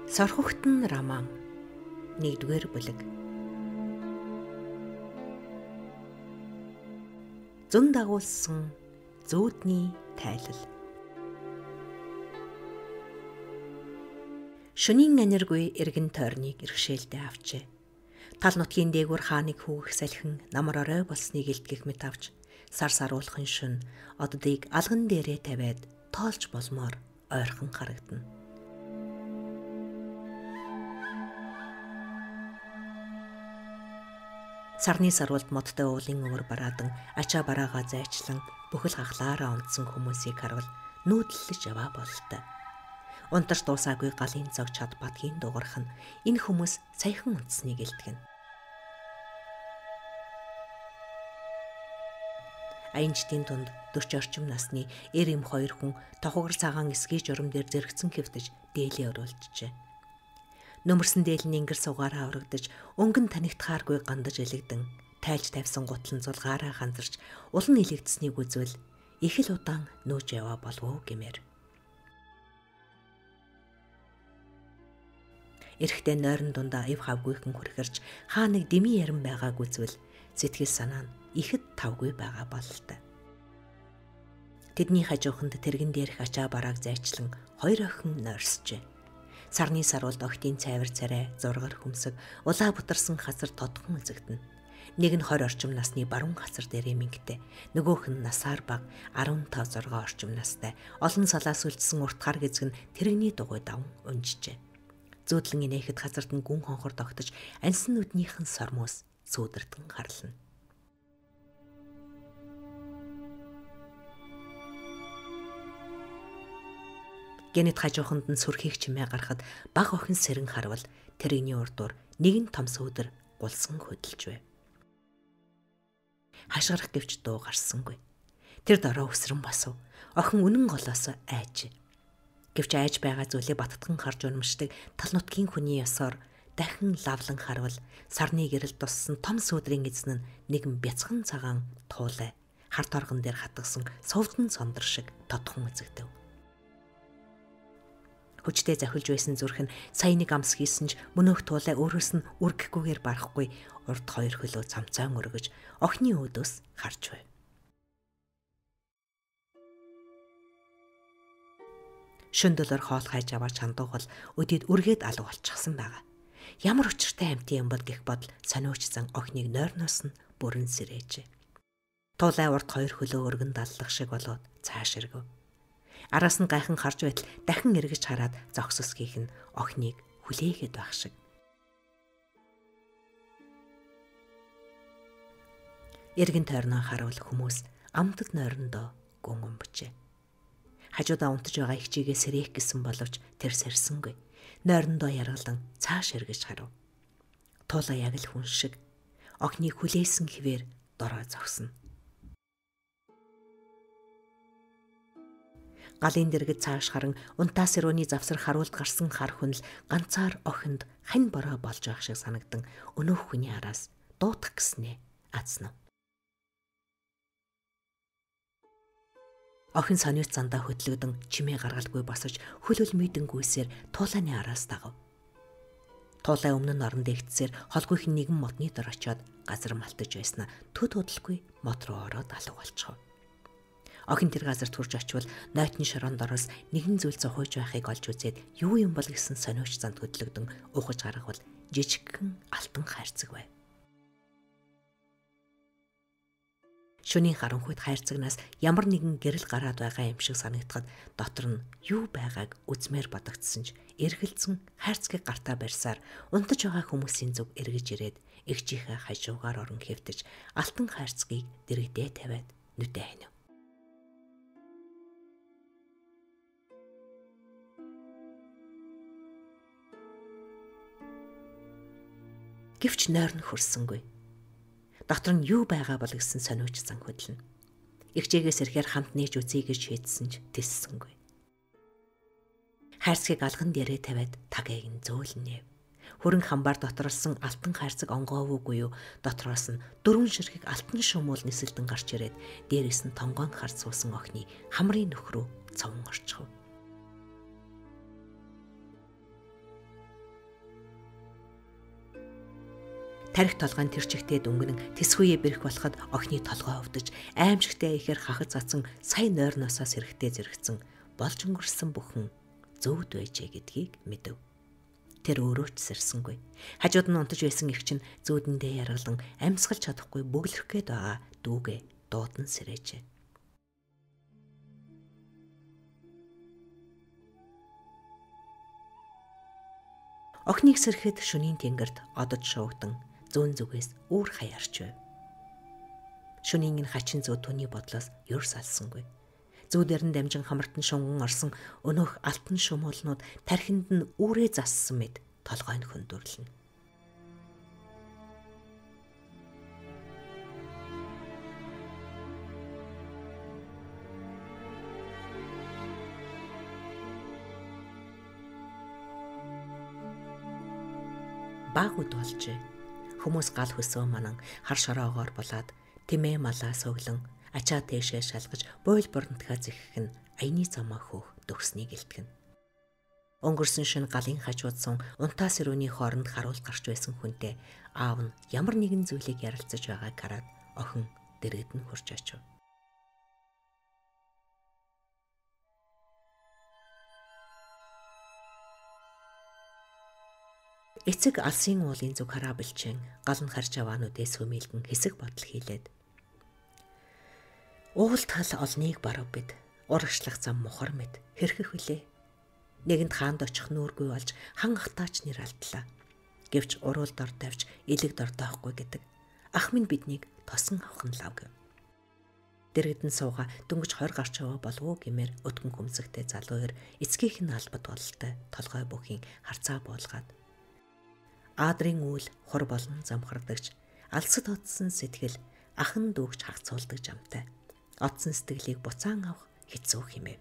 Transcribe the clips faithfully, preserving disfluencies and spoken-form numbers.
Сорхогтон роман нэгдүгээр бүлэг. Зун дагуулсан зүүдний тайлал. Шөнийн аниргүй эргэн тойрныг иргэшээлдээ авчээ. Тал нутгийн дээгүүр хааныг хүүгэх салхин намар орой болсныг илтгэх мэт авч сар саруулахын шөн оддыг алган дээрээ тавиад тоолж болмоор ойрхон харагдана. Сарны сарвалд модтой уулын өвөр бараадан ачаа бараагаа зайчлан бүхэл хахлаараа унтсан хүмүүсийг харвал нүүдлэж яваа бололтой. Унтарч дуусаагүй галын цог чад бадгийн дуурах нь энэ хүмүүс саяхан унтсныг илтгэнэ. Аянчдын дунд дөрч орчим насны эр эм хоёр хүн тохогор цагаан эсгий журам дээр зэрэгцэн хэвтэж дээлээ өрөөлтжээ. Нөмөрсөн дээлний ингэр сугаараа аврагдаж, өнгөн танигдахааргүй гандаж элэгдэн, тайлж тавьсан гутлан зулгаараа ханзарч, улан илэгдсэнийг үзвэл их л удаан нүүж яваа болов гэмээр. Эрэхтэй нойрон дундаа ив хавгүйхэн хүрхэрч хаа нэг дэмий яран байгааг үзвэл сэтгэл санаа нь ихэд тавгүй байгаа бололтой. Тэдний хажууханд тэрэгэн дээрх ачаа барааг зайчлан хоёр охин нойрсжээ. Сарны сарвалд охтын цайвар царай, зургар хөмсөг, улаа бутарсан хасар тодхон үзэгдэнэ. Нэг нь хоёр орчим насны баруун хасар дээр эмэгтэй, нөгөөх нь насаар бага арван тав зургаан орчим настай, олон салаас үлдсэн урт хар гэзэг нь тэрэгний дугуй даван унжжээ. Зүүдлэн инээхэд газарт нь гүн хонхор тогтож, ансан нүднийхэн сормоос сүүдэрдэн гарлана. Гэнэт хажууханд нь сүрхийг чимээ гарахад баг охин сэрэн харвал тэрэгний урдуур нэгэн том сүүдэр гулсан хөдөлж байв. Хашгирах гэвч дуу гарсангүй. Тэр дороо өсрөн босов. Охин үнэн голоос айж. Гэвч айж байгаа зүйлээ баттган харж унамшдаг тал нутгийн хүний ёсоор дахин лавлан харвал сарны гэрэл туссан том сүүдрийн эзэн нь нэгэн бяцхан цагаан туулай харт оргон дээр хатгсан сувдан сондөр шиг тодхон үзэгдэв. Хүчтэй захилж байсан зүрх нь сая нэг амс хийсэн ч мөнөөх туулай өөрөөс нь үргэхгүйгээр барахгүй урд хоёр хөлөө цамцаан өргөж охины өөдөөс харж байв. Шөндөлөр хоол хайж аваа чандуугал өдийд үргээд алга болчихсон байгаа. Ямар учиртай амьтан юм бол гэх бодол сониучсан охиныг нойрноос нь бүрэн сэрээжээ. Туулай урд хоёр хөлөө өргөн даллах шиг болоод цааш эргэв. Араас нь гайхан харж байтал дахин эргэж хараад зогсосгийнх нь охиныг хүлээгээд байх шиг. Эргэн тойрноо харуул хүмүүс амтд нойрондоо гүн өмбчээ. Хажуудаа унтж байгаа ихчигээ сэрээх гэсэн боловч тэр сэрсэнгүй. Нойрондоо яргалан цааш эргэж харав. Туулаа яг л хүн шиг охиныг хүлээсэн хിവэр дороо зогсно. Галын дэргэд цааш харан унтаас өрөөний завсар харуулд гарсан хар хүнл ганцаар охинд хань бороо болж байх шиг санагдан өнөөх хүний араас дуутах гэснээ азнав. Охин сониуц зандаа хөдлөгдөн чимээ гаргалгүй босож хөлөл мийдэнгүйсээр туулааны араас дагав. Туулай өмнө нь орон дэгдсээр холгүйхэн нэгэн модны дор очиод газар малтаж байснаа төд удалгүй мод руу ороод алга болчихов. Охин тэр газарт хурж очивол нойтны шоронд ороос нэгэн зүйл зохиож байхыг олж үзээд юу юм бол гэсэн сониуч занд хөдлөгдөн ухаж гаргавал жижигхэн алтан хайрцаг байв. Шөнийн харанхуйд хайрцагнаас ямар нэгэн гэрэл гараад байгаа юм шиг санагдахад дотор нь юу байгааг үзмээр бодогдсон ч эргэлзэн хайрцгийг гартаа барьсаар унтаж байгаа хүмүүсийн зүг эргэж ирээд эгчийнхээ хажуугаар орон хэвтэж алтан хайрцгийг дэрэгдээ тавиад нүдэ ханив. Гэвч нойр нь хөрсөнгүй. Дотор нь юу байгаа бол гэсэн сониуч зан хөдлөнө. Игчээгээс ирэхээр хамт нээж үзье гэж шийдсэн ч тэссэнгүй. Хайрцгийг алган дээрээ тавиад тагийг нь зөөлнэв. Хөрөн хамбаар доторолсон алтан хайрцаг онгоовгүй юу дотроос нь дөрвөн ширхэг алтан шумуул нисэлдэн гарч ирээд дээрээс нь тонгоон харж суусан охины хамрын нөх рүү цовон орчихв. Тарих толгойн тэр чигтээ дөнгөнөн тэсгүйе бэрх болоход охины толгой өвдөж, аимшигтай ихээр хахад цацсан сая нойрноосоо сэрэгтэй зэрэгцэн болж өнгөрсөн бүхэн зөвд байжээ гэдгийг мэдэв. Тэр өөрөө ч сэрсэнгүй. Хажууд нь унтаж байсан их чинь зүүдэндээ яргалан амьсгалж чадахгүй бөглөрөх гээд байгаа дүүгээ дуудан сэрээжээ. Охиныг сэрхэд шөнийн тэнгэрт одож шуугдан зүүн зүгээс үүр хаяарч байв. Шөнийн нь хачин зүү түүний бодлоос юр салсангүй. Зүүдэр нь дамжин хамартан шунган орсон өнөөх алтан шумуулнууд тархинд нь үүрээ зассан мэд толгой нь хөндөрлөнө. Баг үд болжээ. Хүмүүс гал хөсөө манан хар шороогоор булаад тэмээ малаа сөглөн ачаа тээшээ шалгаж бойл борнотхоо зэхэх нь аяны замаа хөөх төгснийг илтгэн. Өнгөрсөн шөнө галын хажууд сун унтаа сэрүүний хооронд харуул гарч байсан хүнтэй аав нь ямар нэгэн зүйлийг ярилцаж байгааг хараад охин дэргэд нь хурж очив. Эцэг алсын уулын зүг хараа бэлчэн гал нь харж аваануудээс хөмөлгөн хэсэг бодол хийлээд уулт хал олныг барав бид урагшлах зам мухар мэд хэрхэх үлээ. Нэгэнд хаанд очих нүүргүй болж хан ахтаач нэр алдлаа. Гэвч уруул дор тавьж илэг дор доохгүй гэдэг. Ах минь биднийг тосон авах нь лав гэв. Дэргэдэн сууга дөнгөж хойр гарч яваа болов уу гэмээр өтгөн хүмсэгтэй залуу ир эцгийнх нь албад бололтой толгой бүхийн харцаа буулгаад аадрын үйл хур болон замхардагч алсад отсон сэтгэл ахан дүүгч хагцуулдаг жамтай. Отсон сэтгэлийг буцаан авах хэцүү хэмэв.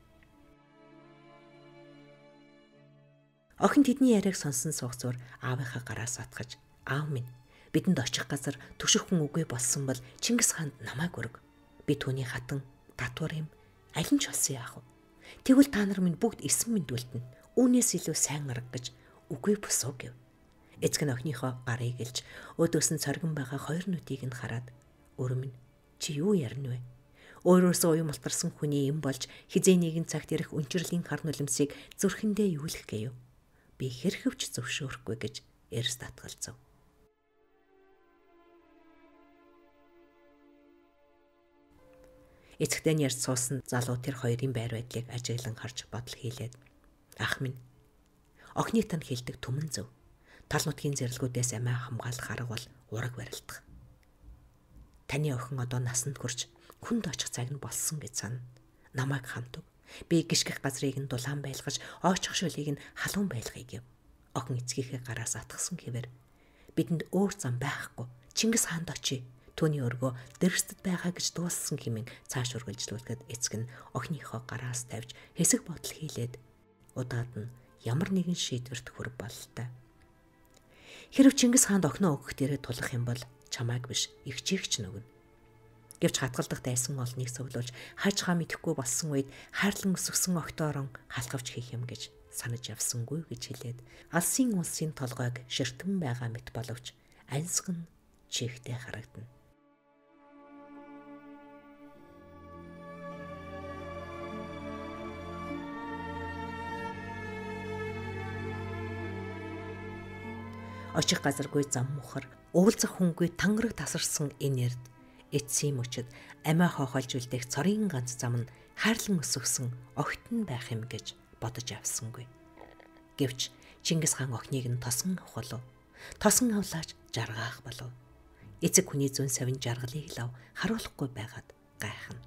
Охин тэдний яриаг сонсон суугцуур аавынхаа гараас атгаж аав минь бидэнд очих газар төшөөхөн үгүй болсон бол Чингис хаанд намайг өрг. Би түүний хатан татвар юм аль нь ч болсон яах вэ? Тэгвэл та нар минь бүгд эсэм мэндүүлтэн. Үүнээс илүү сайн арга гэж үгүй босоо гэв. Эцэг нь охиныхоо гарыг илж өөдөөс нь цоргон байгаа хоёр нүдийг нь хараад өрөм минь чи юу ярина вэ? Өөрөөсөө уян малтарсан хүний юм болж хизээ нэгэн цагт ирэх өнчрлийн хар нулимсыг зүрхэндээ юулах гэв. Би хэрхэвч зөвшөөрөхгүй гэж эрс татгалзав. Эцэгтэй ярьж суусан залуу тэр хоёрын байр байдлыг ажиглан харж бодол хийлээд ах минь охиныг тань хэлдэг түмэн зөв. Тал нутгийн зэрлгүүдээс амиа хамгаалах арга бол ураг барилдах. Таны охин одоо насанд хүрч хүнд очих цаг нь болсон гэж сана. Намайг хамтв. Би гიშгэх газрыг нь дулаан байлгаж, ойчих шөлийг нь халуун байлгая гэв. Охин эцгийнхээ гараас атгсан хэвээр бидэнд өөр зам байхгүй. Чингис хаанд очие. Түүний өргөө дэргэстэд байгаа гэж дууссан хэмээн цааш үргэлжлүүлэхэд эцэг нь охиныхоо гараас тавьж хэсэг бодол хийлээд удаад нь ямар нэгэн шийдвэрт хүрэх бололтой. Хэрв Чингис хаанд охиноо өгөх дээрээ тулах юм бол чамайг биш эгчийг ч нөгнө. Гэвч хатгалдах дайсан олныг сөвлүүлж хаж хаа мэдэхгүй болсон үед хайрлан өсгсөн огтоорон халахвч хийх юм гэж санаж явсангүй гэж хэлээд алсын улсын толгойг ширтэн байгаа мэт боловч альсган чихтэй харагдана. Очих газаргүй зам мухар, уулзах хүнгүй тангараг тасарсан энэ эрд эцсийн мөчөд амиа хоохолж үлдэх цорын ганц зам нь хайрлан өсгсөн огт нь байх юм гэж бодож авсангүй. Гэвч Чингис хаан охиныг нь тосон авах болов. Тосон авлаач жаргаах болов. Эцэг хүний зүүн савин жаргалыг лав харуулахгүй байгаад гайхна.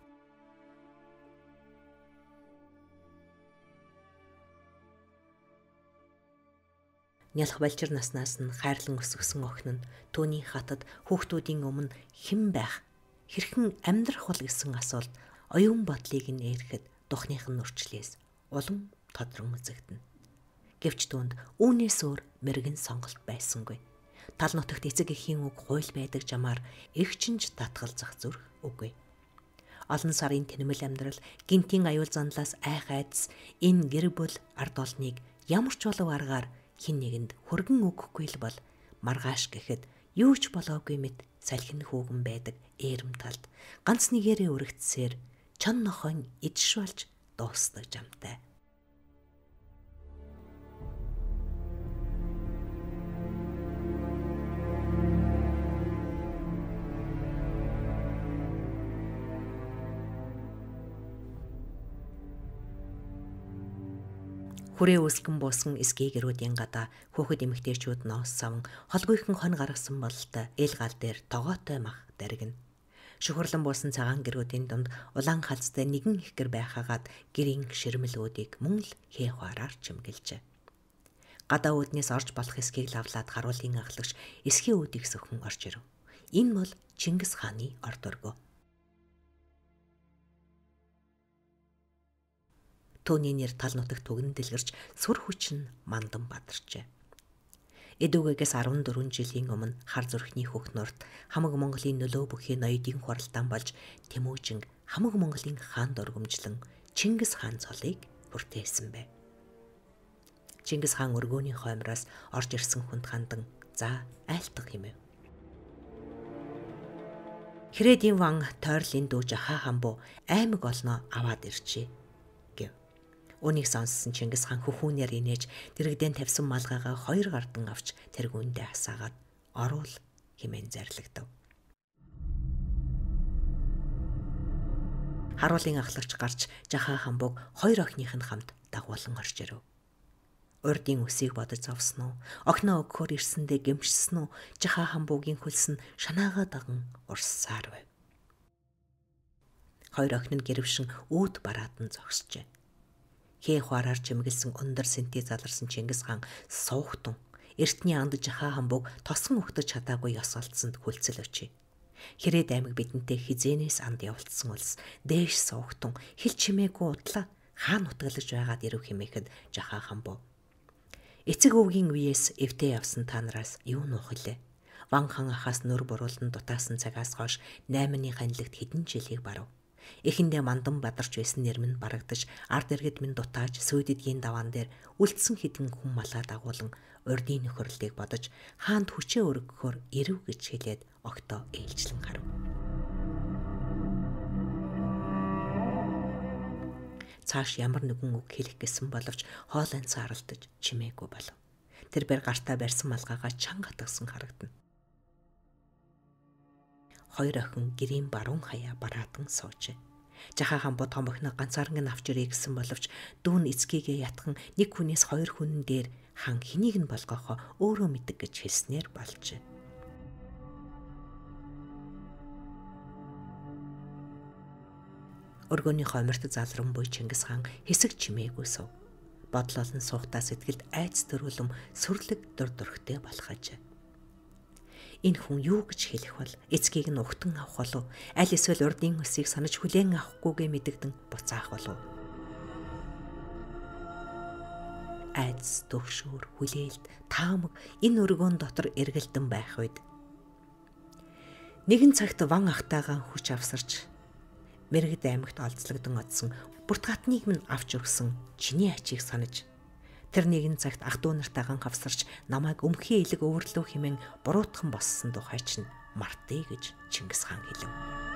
Нялх балчир наснаас нь хайрлан өсгсөн охин нь түүний хатад хүүхдүүдийн өмнө хэн байх, хэрхэн амьдрах бол гэсэн асуулт оюун бодлыг нь ээрэхэд духных нь нүрчлээс улам тодрон үзэгдэнэ. Гэвч түүнд үүнээс өөр мэрэгэн сонголт байсангүй. Тал нутагт эцэг эхийн үг хууль байдаг жамаар эгчинж татгалзах зүрх үгүй. Олон сарын тэнэмэл амьдрал, гинтийн аюул занлаас айх айдас энэ гэр бүл ард олныг ямар ч болов аргаар хин нэгэнд хөргөн өгөхгүй л бол маргааш гэхэд юу ч болоогүй мэд салхин хүүгэн байдаг ээрэм талд ганц нэгээрээ өргөцсээр чон нохойн идэж болж дуустдаг жамтай. Хүрээ үсгэн буусган эсгийгэрүүдийн гадаа хөөхд эмэгтэйчүүд ноос савн холгойхон хон гаргасан бололтой эл гал дээр тогоотой мах даргина. Шөхөрлөн буусан цагаан гэрүүдийн дунд улаан халзтай нэгэн их гэр байхагаад гэрийн ширмэлүүдийг мөн л хээ хуараар чимгэлжээ. Гадаа үүднээс орж болох эсгийг лавлаад харуулын ахлагч эсхийн үүдийг сөхөн орж ирэв. Энэ бол Чингис хааны орд өргөө. Төвний нэр тал нутагт түгэн дэлгэрч сүр хүчин мандан бадарчээ. Эдүгээс арван дөрвөн жилийн өмнө хар зүрхний хөхнөрт хамаг Монголын нөлөө бүхий ноёдын хуралдаан болж Тэмүүжин хамаг Монголын хаан дөргөмжлөн Чингис хаан цолыг бүртээсэн байв. Чингис хаан өргөөний хоймроос орж ирсэн хүнд хандан за айлтгах хэмэв. Хэрээдийн ван тойрлын дүү Жахаа хамбуу аймаг олноо аваад ирчээ. Үнийг сонссон Чингис хаан хөхүүнээр инээж дэрэгдэн тавьсан малгайгаа хоёр гардан авч тэргүүндээ хасаагаад оруул хэмээн зарлагдав. Харуулын ахлагч гарч Жахаа хамбууг хоёр охиных нь хамт дагуулan орж ирэв. Урдын үсийг бодож зовсон уу? Охиноо өгөхөөр ирсэндээ гэмшсэн үү? Жахаа хамбуугийн хөлс нь шанаагаа даган урссаар байв. Хоёр охин нь гэрвшин үүд бараад нь зогсжээ. Хээ хуараар чимгэлсэн өндөр сэнти заларсан Чингис хаан суугтун эртний анд Жахаа хамбууг тосгон өгтөж чадаагүй ёс олдсонд хүлцэл өчий. Хэрээд аймаг бидэнтэй хизээнээс анд явуулсан улс дээш суугтун хэл чимээгүй удлаа хаан нутаглаж байгаад ирв хэмээхэд Жахаа хамбуу. Эцэг өвгийн үеэс эвтээ явсан та нараас юу нуух илээ? Ван хан ахаас нөр буруулан дутаасан цагаас хойш найманы ханилэгт хэдэн жилийг барав. Эхэндээ мандан бадарч байсан нэр минь барагдаж ард иргэд минь дутааж сүйдэдгийн даваан дээр үлдсэн хідэн хүн малаа дагуулan урдын нөхөрлөлийг бодож хаанд хүчээ өргөхөөр ирэв гэж хэлээд огтоо ээлжлэн харав. Цааш ямар нэгэн үг хэлэх гэсэн боловч хоолойн цааралдаж чимээгүй болов. Тэр бэр гартаа барьсан малгайгаа чанга атгсан харагдана. Хоёр охин гэрийн баруун хаяа бараадан суужээ. Жахаа хамбуу том охиноо ганцаарнг нь авч ирээ гэсэн боловч дүүн эцгийгээ ятхан нэг хүнээс хоёр хүнэн дээр хан хэнийг нь болгохоо өөрөө мэддэг гэж хэлснээр болжээ. Өргөний хойморт залран буй Чингис хаан хэсэг чимээгүй сув. Бодлол нь суухтаа сэтгэлд айц төрүүлэм сүрлэг дур дөрхтэй болох ажээ. Энэ хүн юу гэж хэлэх бол эцгийг нь угтан авах болов аль эсвэл урдын өсийг санаж хүлээн авахгүйгээ мэдэгдэн буцаах болов. Айц, төвшөр, хүлээлт, таамаг энэ өргөөн дотор эргэлдэн байх үед нэгэн цагт ван ахтайгаа хүч авсарч Мэргэд аймагт олзлогдсон одсон бүртгатныг минь авч өгсөн чиний ачийг санаж тэр нэгэн цагт ах дүү нартайгаа хавсарч намайг өмхий элэг өвөрлөв хэмээн буруутхан боссон тухай чинь мартъя гэж Чингис хаан хэлв.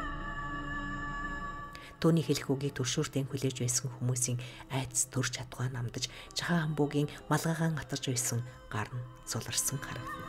Төвний хэлэх үгийг төвшөөртэн хүлээж байсан хүмүүсийн айц төрж чадгаа намдаж Жахаа хамбуугийн малгайгаа гатарч байсан гар нь суларсан харагдана.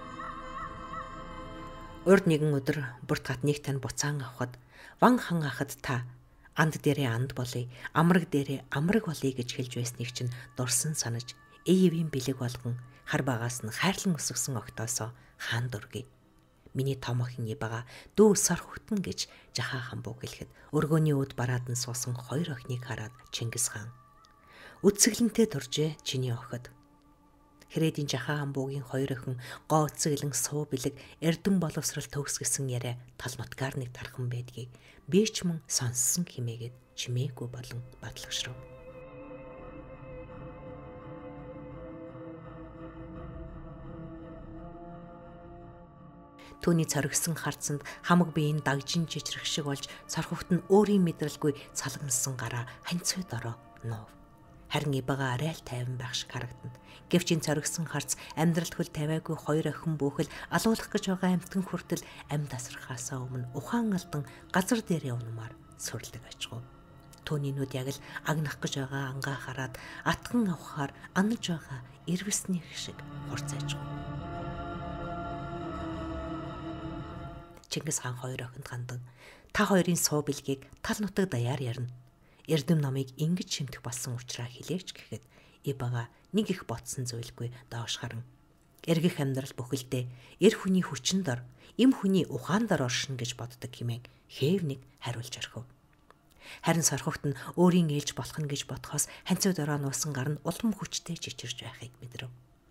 Урд нэгэн өдөр бүртгатныг тань буцаан авахад ван хан ахад та анд дээрээ анд болъё, амраг дээрээ амраг болъё гэж хэлж байсныг чинь дурсан санаж Эевийн бэлэг болгон хар багаас нь хайрлан өсгсөн октоосоо хаан дургий. Миний том охин Ибага дүү сар хөтөн гэж Жахаа хамбуу гэлэхэд өргөөний үд бараад нь суусан хоёр охиныг хараад Чингис хаан үцэглэнтэй дуржээ чиний охид. Хэрээдийн Жахаа хамбуугийн хоёр охин гоо үцэглэн суу бэлэг эрдэн боловсрал төгсгсөн яриа тал нутгаар нэг тархан байдгийг би ч мөн сонссон хэмээгээд чимээгүй болон батлагшрав. Түүний цоргисон харцанд хамаг биеийн дагжин жижирх шиг болж цорхогт нь өөрийн мэдрэлгүй салгансан гараа ханцуй дороо нуув. Харин Ибага арай л тайван байх шиг харагдана. Гэвч энэ цоргисон харц амьдралд хөл тавиагүй хоёр охин бүхэл алуулах гэж байгаа амьтан хүртэл амьд тасрахаасаа өмнө ухаан алдан газар дээр явнамаар сүрлэг ажгүй. Төвний нүд яг л агнах гэж байгаа ангаа хараад атган авахаар анаж байгаа ирвэсний шиг хурцаажгүй. Чингис хаан хоёр охинд хандан та хоёрын суу бэлгийг тал нутаг даяар ярина. Эрдэм номыг ингэж шимтэх болсон учраас хэлээч гэхэд Ибага нэг их ботсон зүйлгүй доош харан. Эргэх амьдрал бүхэлдээ эр хүний хүчин дор, эм хүний ухаан дор оршин гэж боддог хэмээн хээвник хариулж орхив. Харин сорхогт нь өөрийн ээлж болох нь гэж бодхоос ханцуу дороо нуусан гар нь улам хүчтэй чичирж байхыг мэдрв.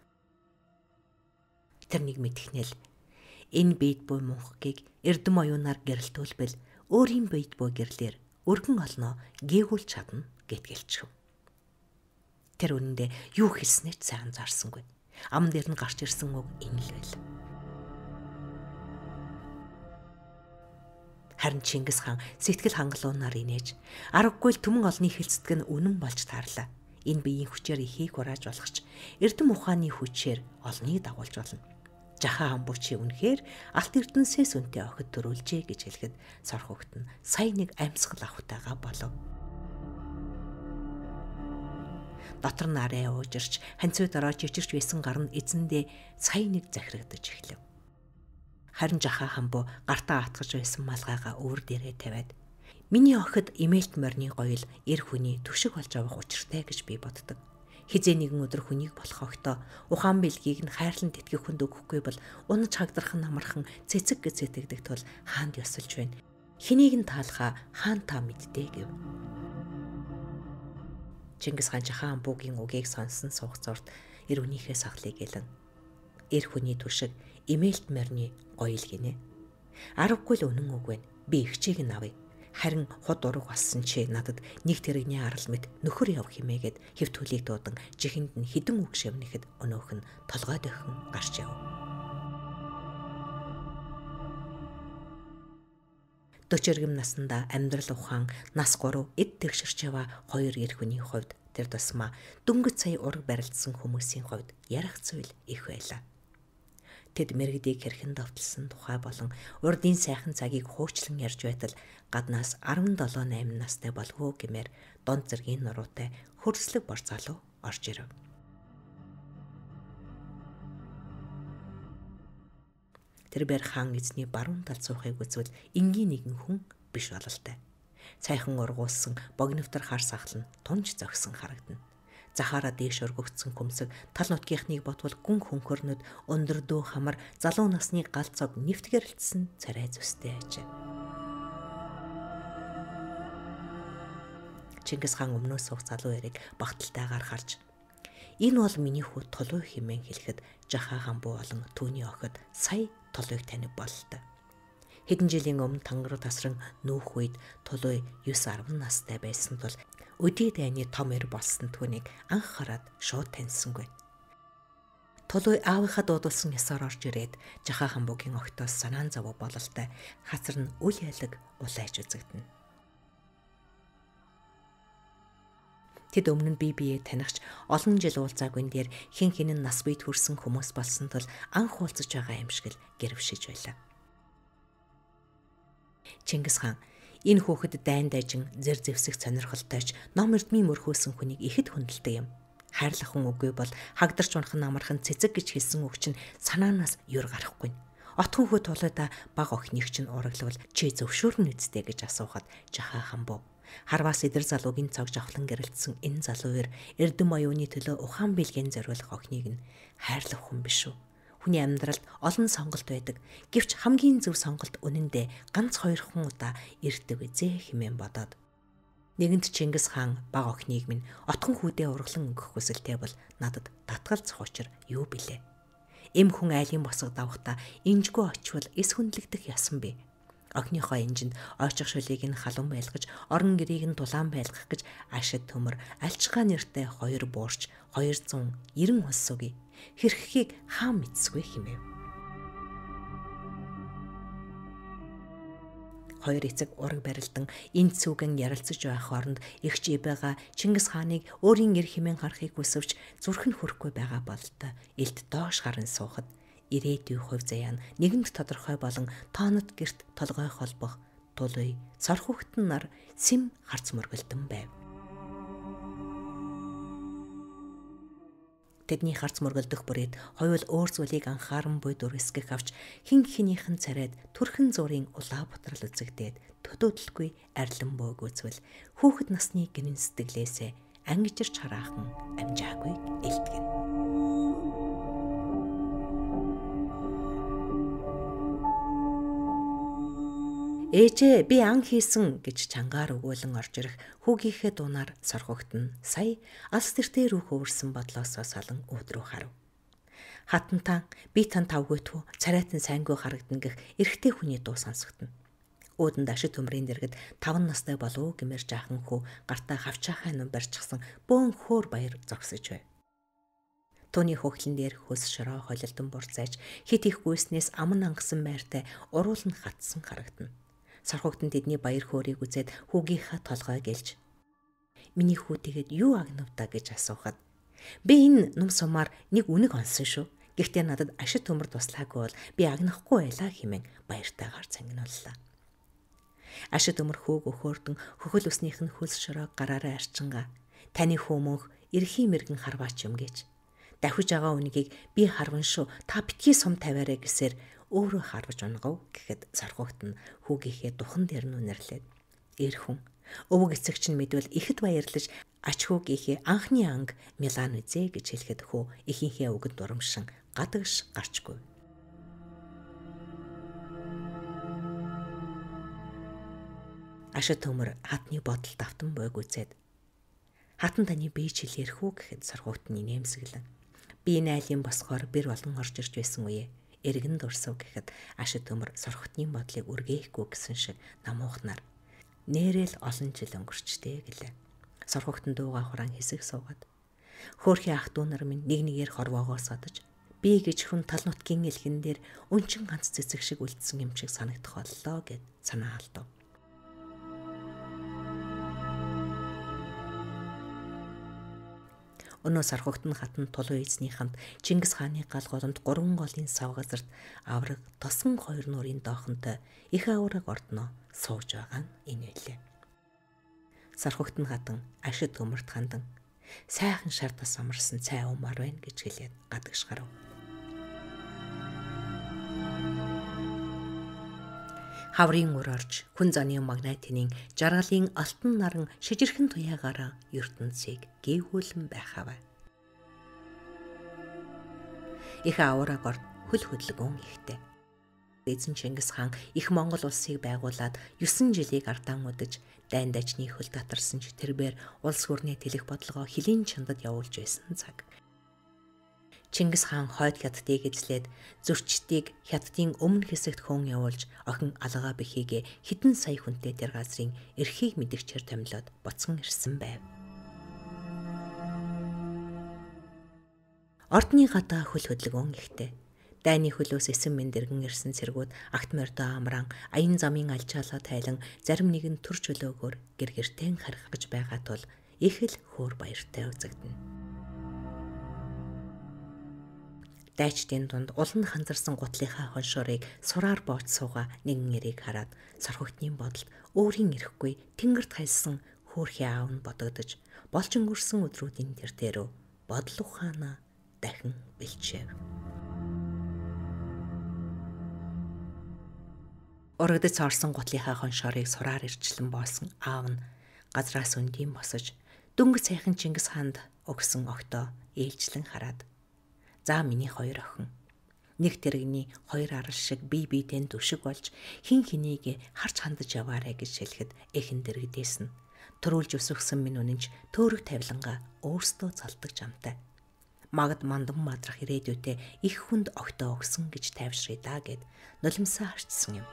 Тэр нэг мэдхнэл энэ бийд буй мунхгийг эрдэм оюунаар гэрэлтүүлбэл өөрийн бийд буй гэрлэр өргөн олноо гээгүүл чадна гэдгэлчв. Тэр үнэндээ юу хэлснээ ч сайн зарсангүй. Ам дээр нь гарч ирсэн үг энэ л байл. Харин Чингис хаан сэтгэл хангалуунаар инээж аргагүй л түмэн олны хэлцдэг нь үнэн болж таарлаа. Энэ биеийн хүчээр ихийг хурааж болохч эрдэм ухааны хүчээр олныг дагуулж болно. Жаха хамбучи үнэхээр алт эрдэнсээс үнтэй охид төрүүлжээ гэж хэлэхэд сорхогт нь сая нэг амьсгал авахтайгаа болов. Дотор нь арай уужирч ханцуу дороо чичирч байсан гар нь эзэндээ сая нэг захирагдаж эхлэв. Харин жаха хамбу гартаа атгаж байсан малгайгаа өвөр дээрээ тавиад миний охид эмээлт морины гоёл эр хүний түшиг болж авах учиртай гэж би боддог. Хизээ нэгэн өдөр хүнийг болох огтоо ухаан бэлгийг нь хайрлан тэтгэх хүнд өгөхгүй бол унаж хагдрах нь амархан цэцэг гэж сэтгэдэг тул хаанд ёсолж байна. Хэнийг нь таалахаа хаан та мэддээ гэв. Чингис хаан жахан хамбугийн үгийг сонсон суух зурд эр хүнийхээ сахлыг гэлэн эр хүний түшиг эмээлт морины гоёл гинэ. Аргагүй л үнэн үг байна. Би ихчийг нь авъя. Харин хот ураг болсон чи надад нэг тэрэгний арал мэт нөхөр яв химээгээд хэвтүүлийг дуудан жихэнд нь хідэн үг шивнэхэд өнөөх нь толгой дөхөн гарч яв. Дөчөргөм наснда амьдрал ухаан нас гурав эд тэгшэрч яваа хоёр эр хүний хувьд тэр тусмаа дөнгөж сая ураг барилдсан хүмүүсийн хувьд ярих зүйл их байлаа. Тэд мэрэгдийг хэрхэн довтлсон тухай болон урдын сайхан цагийг хуучлан ярьж байтал гаднаас арван долоо найман настай болов гэмээр донд зэргийн нуруутай хөрслөг бор залуу орж ирэв. Тэр бэр хаан эзний баруун талд суухыг үзвэл энгийн нэгэн хүн биш бололтой. Цайхан ургуулсан богиновтор хар сахал нь тунж зогсон харагдана. Захаараа дээш өргөгдсөн хөмсөг тал нутгийнхныг ботвол гүн хөнхөрнөд өндөр дүү хамар залуу насны гал цог нэвт гэрэлтсэн царай зүстэй ажээ. Чингис хаан өмнөөс суух залуу яриг багталтайгаар харж энэ бол миний хүү Тулуй хэмээн хэлэхэд жаха хамбу болон түүний охид сая Тулуйг танив бололтой. Хэдэн жилийн өмнө тангар тасран нүүх үед Тулуй девь арван настай байсан тул өдий дайны том эр болсон түүнийг анх хараад шууд таньсангүй. Тулуй аавынхаа дуудулсан ёсоор орж ирээд жаха хамбугийн огтоос санаан зовоо бололтой хацар нь үл ялэг улайж үзэгдэнэ. Тэд өмнө нь бие биеэ танихч олон жил уулзаагүй дээр хэн хэн нь нас бийд хүрсэн хүмүүс болсон тул анх уулзаж байгаа юм шиг л гэрвшиж байлаа. Чингис хаан энэ хүүхэд дайн дайжин зэр зэвсэх сонирхолтойч ном эрдмийн мөрхөөсөн хүнийг ихэд хүндэлдэг юм. Хайрлах хүн үгүй бол хагдарч унах нь амархан цэцэг гэж хэлсэн үг чинь санаанаас юр гарахгүй. Отхон хүү тулайда баг охиныг чинь ураглавал чи зөвшөөрнө үсттэй гэж асуухад жаха хамбу харвас эдэр залуугийн цог жавхлан гэрэлтсэн энэ залууэр эрдэм оюуны төлөө ухаан бэлгийн зориулах охиныг нь хайрлах хүн биш үү? Хүний амьдралд олон сонголт байдаг. Гэвч хамгийн зөв сонголт үнэндээ ганц хоёр хүн удаа ирдэг үзээ хэмээн бодоод. Нэгэнт Чингис хаан баг охиныг минь отхон хүүдээ ургалан өнгөх хүсэлтэй бол надад татгалзах учир юу билээ? Эм хүн айлын босго давхтаа инжгүй очвол эс хүндлэгдэх ясан бэ? Охиныхоо инжинд ойчих шүлийг нь халуун байлгаж, орон гэрийг нь дулаан байлгах гэж ашид төмөр альчгаа нэртэй хоёр буурч хоёр зуун найман хос суги хэрхгийг хаан мэдсгүй хэмэв. Хоёр эцэг ураг барилдан энд цүгэн ярилцаж байх хооронд эгч Ибэга Чингис хааныг өөрийн эр хэмээн харахыг хүсвч зүрх нь хүрэхгүй байгаа бололтой элд доош гарan суухад ирээдүйн хувь заяа нь нэгэнт тодорхой болон тоонот герт толгой холбох тулуй сорхогтон нар сэм харц мөргөлдөн байв. Тэдний харц мөргөлдөх бүрээд хоёул өөр зүйлийг анхааран буй дүрсгэх авч хин хинийхэн царайд төрхөн зургийн улаа бутрал үзэгдээд төдөөдөлгүй арилан бөөг үзвэл хүүхэд насны гинэн сэтгэлээсээ ангижирч хараахан амжаагүй элтгэн. Ээжээ би ан хийсэн гэж чангаар өгөөлөн орж ирэх хүүгийнхээ дунаар сорхогтон сая алс тэртээ рүү хөвөрсөн бодлоосоо салан өөдрөө харав. Хатантан би тань тавгүйтгүй царайтан сайнгүй харагдана гэх эрэгтэй хүний дуу сонсогдно. Өөдөнд ашиг төмрийн дэргэд таван настай болов гэмээр жаахан хүү гартаа хавчаахай нум барьчихсан бөөн хөөр баяр зогсож байв. Тооны хөхлөн дээр хөс шороо холилдон бурцааж хит их гүйснээс аман ангасан майртай уруулан хатсан харагдана. Сорхогтон тэдний баяр хөөргийг үзээд хүүгийнхаа толгой гэлж "Миний хүү тэгээд юу агнавдаа" гэж асуухад "Би энэ нум сумаар нэг үнэг онсон шүү. Гэхдээ надад ашиг төмөр туслаагүй бол би агнахгүй байлаа" хэмээн баяртайгаар цангинууллаа. Ашиг төмөр хүүг өхөөрдөн хөхөл үснийх нь хөлс шороог гараараа арчингаа "Таны хүү мөнх эрхийн мэргэн харваач юм" гэж "Давхиж байгаа үнгийг би харван шүү. Та битгий сум тавиараа" гэсээр өөрөө харваж унгав гэхэд сорхогтон хүүгийнхээ духан дээр нь үнэрлээд "Эр хүн, өвөг эцэг чинь мэдвэл ихэд баярлаж ач хүүгийнхээ анхны анги Милан үзээ" гэж хэлэхэд хүү эхийнхээ үгэнд дурамшин гадагш гарчгүй. Ашиг төмөр хатны бодолд автан бойг үзээд "Хатан таны бие жилэрх үү" гэхэд сорхогтны нэмсэглэн "Би энэ айлын босгоор бэр болон орж ирж байсан үе эргэн дурсав" гэхэд ашиг төмөр сорхотны бодлыг үргээхгүй гэсэн шиг намуухнаар "Нээрэл олон жил өнгөрчтэй" гэлээ. Сорхогтон дууга хураан хэсэг суугаад "Хөөрхийн ах дүү нар минь нэг нэгээр хорвоогоо содож би гэж хүн тал нутгийн элхэн дээр өнчин ганц цэцэг шиг үлдсэн юм шиг санагдах боллоо" гэд санаа алдав. Өнөө сорхогтон хатан тулуун эзний хамт Чингис хааны гал голомт гурван голын сав газарт авраг тосон хоёр нуурын доохонтой их авраг ордноо сууж байгаа нь энэ байлээ. Сорхогтон хатан ашиг төмөрт хандан "Сайхан шар тас амарсан цай уумаар байна" гэж хэлээд гадагш гарав. Хаврын үр орж хүн заны магнайтийн жаргалын алтан наран шижирхэн туяагаараа ертөнцийг гүйхүүлэн байхаваа. Их авраг орд хөл хөдлөгөн ихтэй. Эзэн Чингис хаан их Монгол улсыг байгуулад есөн жилийг ардaan удаж дайн дажны хөл татарсан ч тэрбээр улс хүрнээ тэлэх бодлогоо хөлийн чандад явуулж байсан цаг. Чингис хаан хойд хятадыг эзлээд зөрчдгийг хятадын өмнө хэсэгт хөөн явуулж охин алгаа бэхийгээ хэдэн сая хүнтэй тэр газрын эрхийг мэдгчээр томилоод буцхан ирсэн байв. Ордны гадаа хөл хөдлөгөн ихтэй. Дайны хөлөөс эсэн мэндэргэн ирсэн цэргүүд агт мордоо амраан аян замын алчаалаа тайлан зарим нэгэн төр чөлөөгөөр гэр гертэн хархаж байгаа тул их л хөөр баяртай үзэгдэнэ. Дайчдын дунд улан ханзарсан гутлынхаа хоншоорыг сураар боож сууга нэгэн эрийг хараад сорхогтны бодолд өөрийн ирэхгүй тэнгэрт хайсан хөөрхийн аав нь бодогдож болж өнгөрсөн өдрүүдийн тэр дээрөө бодол ухаанаа дахин бэлчээв. Урагдж орсон гутлынхаа хоншоорыг сураар ирчлэн боосон аав нь газраас өндөйн босож дөнгөж сайхан Чингис хаанд өгсөн огтоо ээлжлэн хараад "За миний хоёр охин. Нэг тэрэгний хоёр арал шиг бие биедээ түшиг болж хин хэнийг харж хандаж яваарэ" гэж хэлэхэд эхэн дэрэгдээс нь төрүүлж өсгсөн минь үнэнч төөрөг тавилангаа өөрсдөө залдаг жамтай. Магад мандан мадрах ирээдүйтэй их хүнд огтоо өгсөн гэж тайвшрая даа гэд нулимсаа харчсан юм.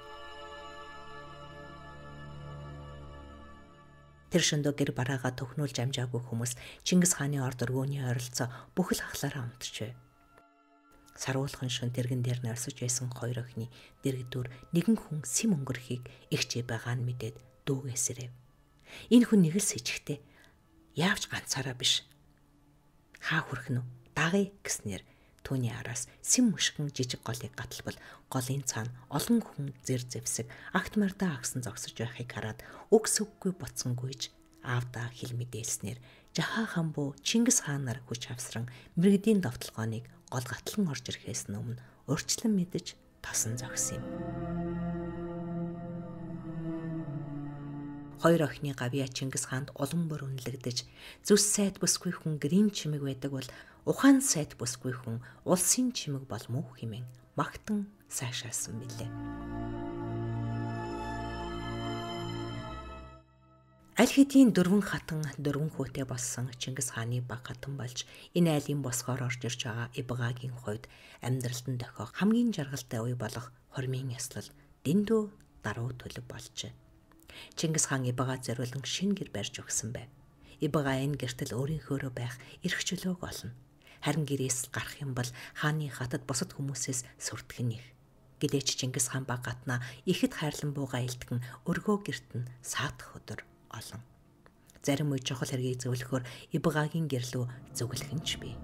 Тэр шөндөө гэр бараагаа төхнүүлж амжаагүй хүмүүс Чингис хааны орд өргөөний ойролцоо бүхэл хахлаараа унтж байв. Саруулхан шун тэрэгэн дээр норсож байсан хоёр охины дэрэгдүр нэгэн хүн сэм өнгөрөхийг ихчээ байгаа нь мэдээд дүүгээсэрэв. Энэ хүн нэг л сэжигтэй. Яавч ганцаараа биш. Хаа хүрэх нь дагъя гэснээр түүний араас сэм мөшгөн жижиг голыг гаталбал голын цаана олон хүн зэр зэвсэг агт мардаа агсан зогсож байхыг хараад үгс үггүй буцсангүйж аавдаа хил мэдээлснээр Жаха хаан буу Чингис хаан нар хүч авсран мэрэгдийн довтлогооныг гол гатлан орж ирэхээс өмнө урьдчилан мэдэж тосон зогс юм. Хоёр охины гавьяа Чингис хаанд улам бүр үнэлэгдэж зүс сайд бүсгүй хүн гэрийн чимэг байдаг бол ухаан сайд бүсгүй хүн улсын чимэг болмоо хэмээн магтан сайшаасан билээ. Аль хэдийн дөрвөн хатан дөрвөн хүүтэй болсон Чингис хааны баг хатан болж энэ айлын босгоор орж ирж байгаа Ибгагийн хувьд амьдралд нь дохиох хамгийн жаргалтай үе болох хормын яслал дэндүү даруй төлөв болжээ. Чингис хаан Ибгаа зориулан шинэ гэр барьж өгсөн байв. Ибгаа энэ гэртэл өөрийнхөөрөө байх эрх чөлөөг олно. Харин гэрээс гарах юм бол хааны хатад бусад хүмүүсээс сүрдэх нь их. Гэдээч Чингис хаан баг гатнаа ихэд хайрлан бууга илтгэн өргөө гэрт нь саадах өдөр олон. Зарим үе чухал хэргийг зөвлөхөөр Ибгагийн гэрлүү зүгэлхэн ч бий.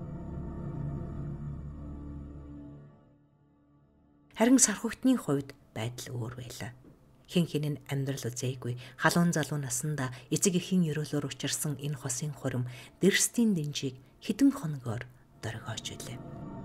Харин сархугтны хувьд байдал өөр байлаа. Хэн хинэн амьдрал үзээгүй халуун залуу насандаа эцэг эхийн өрөөлөөр учирсан энэ хосын хурим дэрстийн дэнжийг хідэн хоногоор дөргиож үлээ.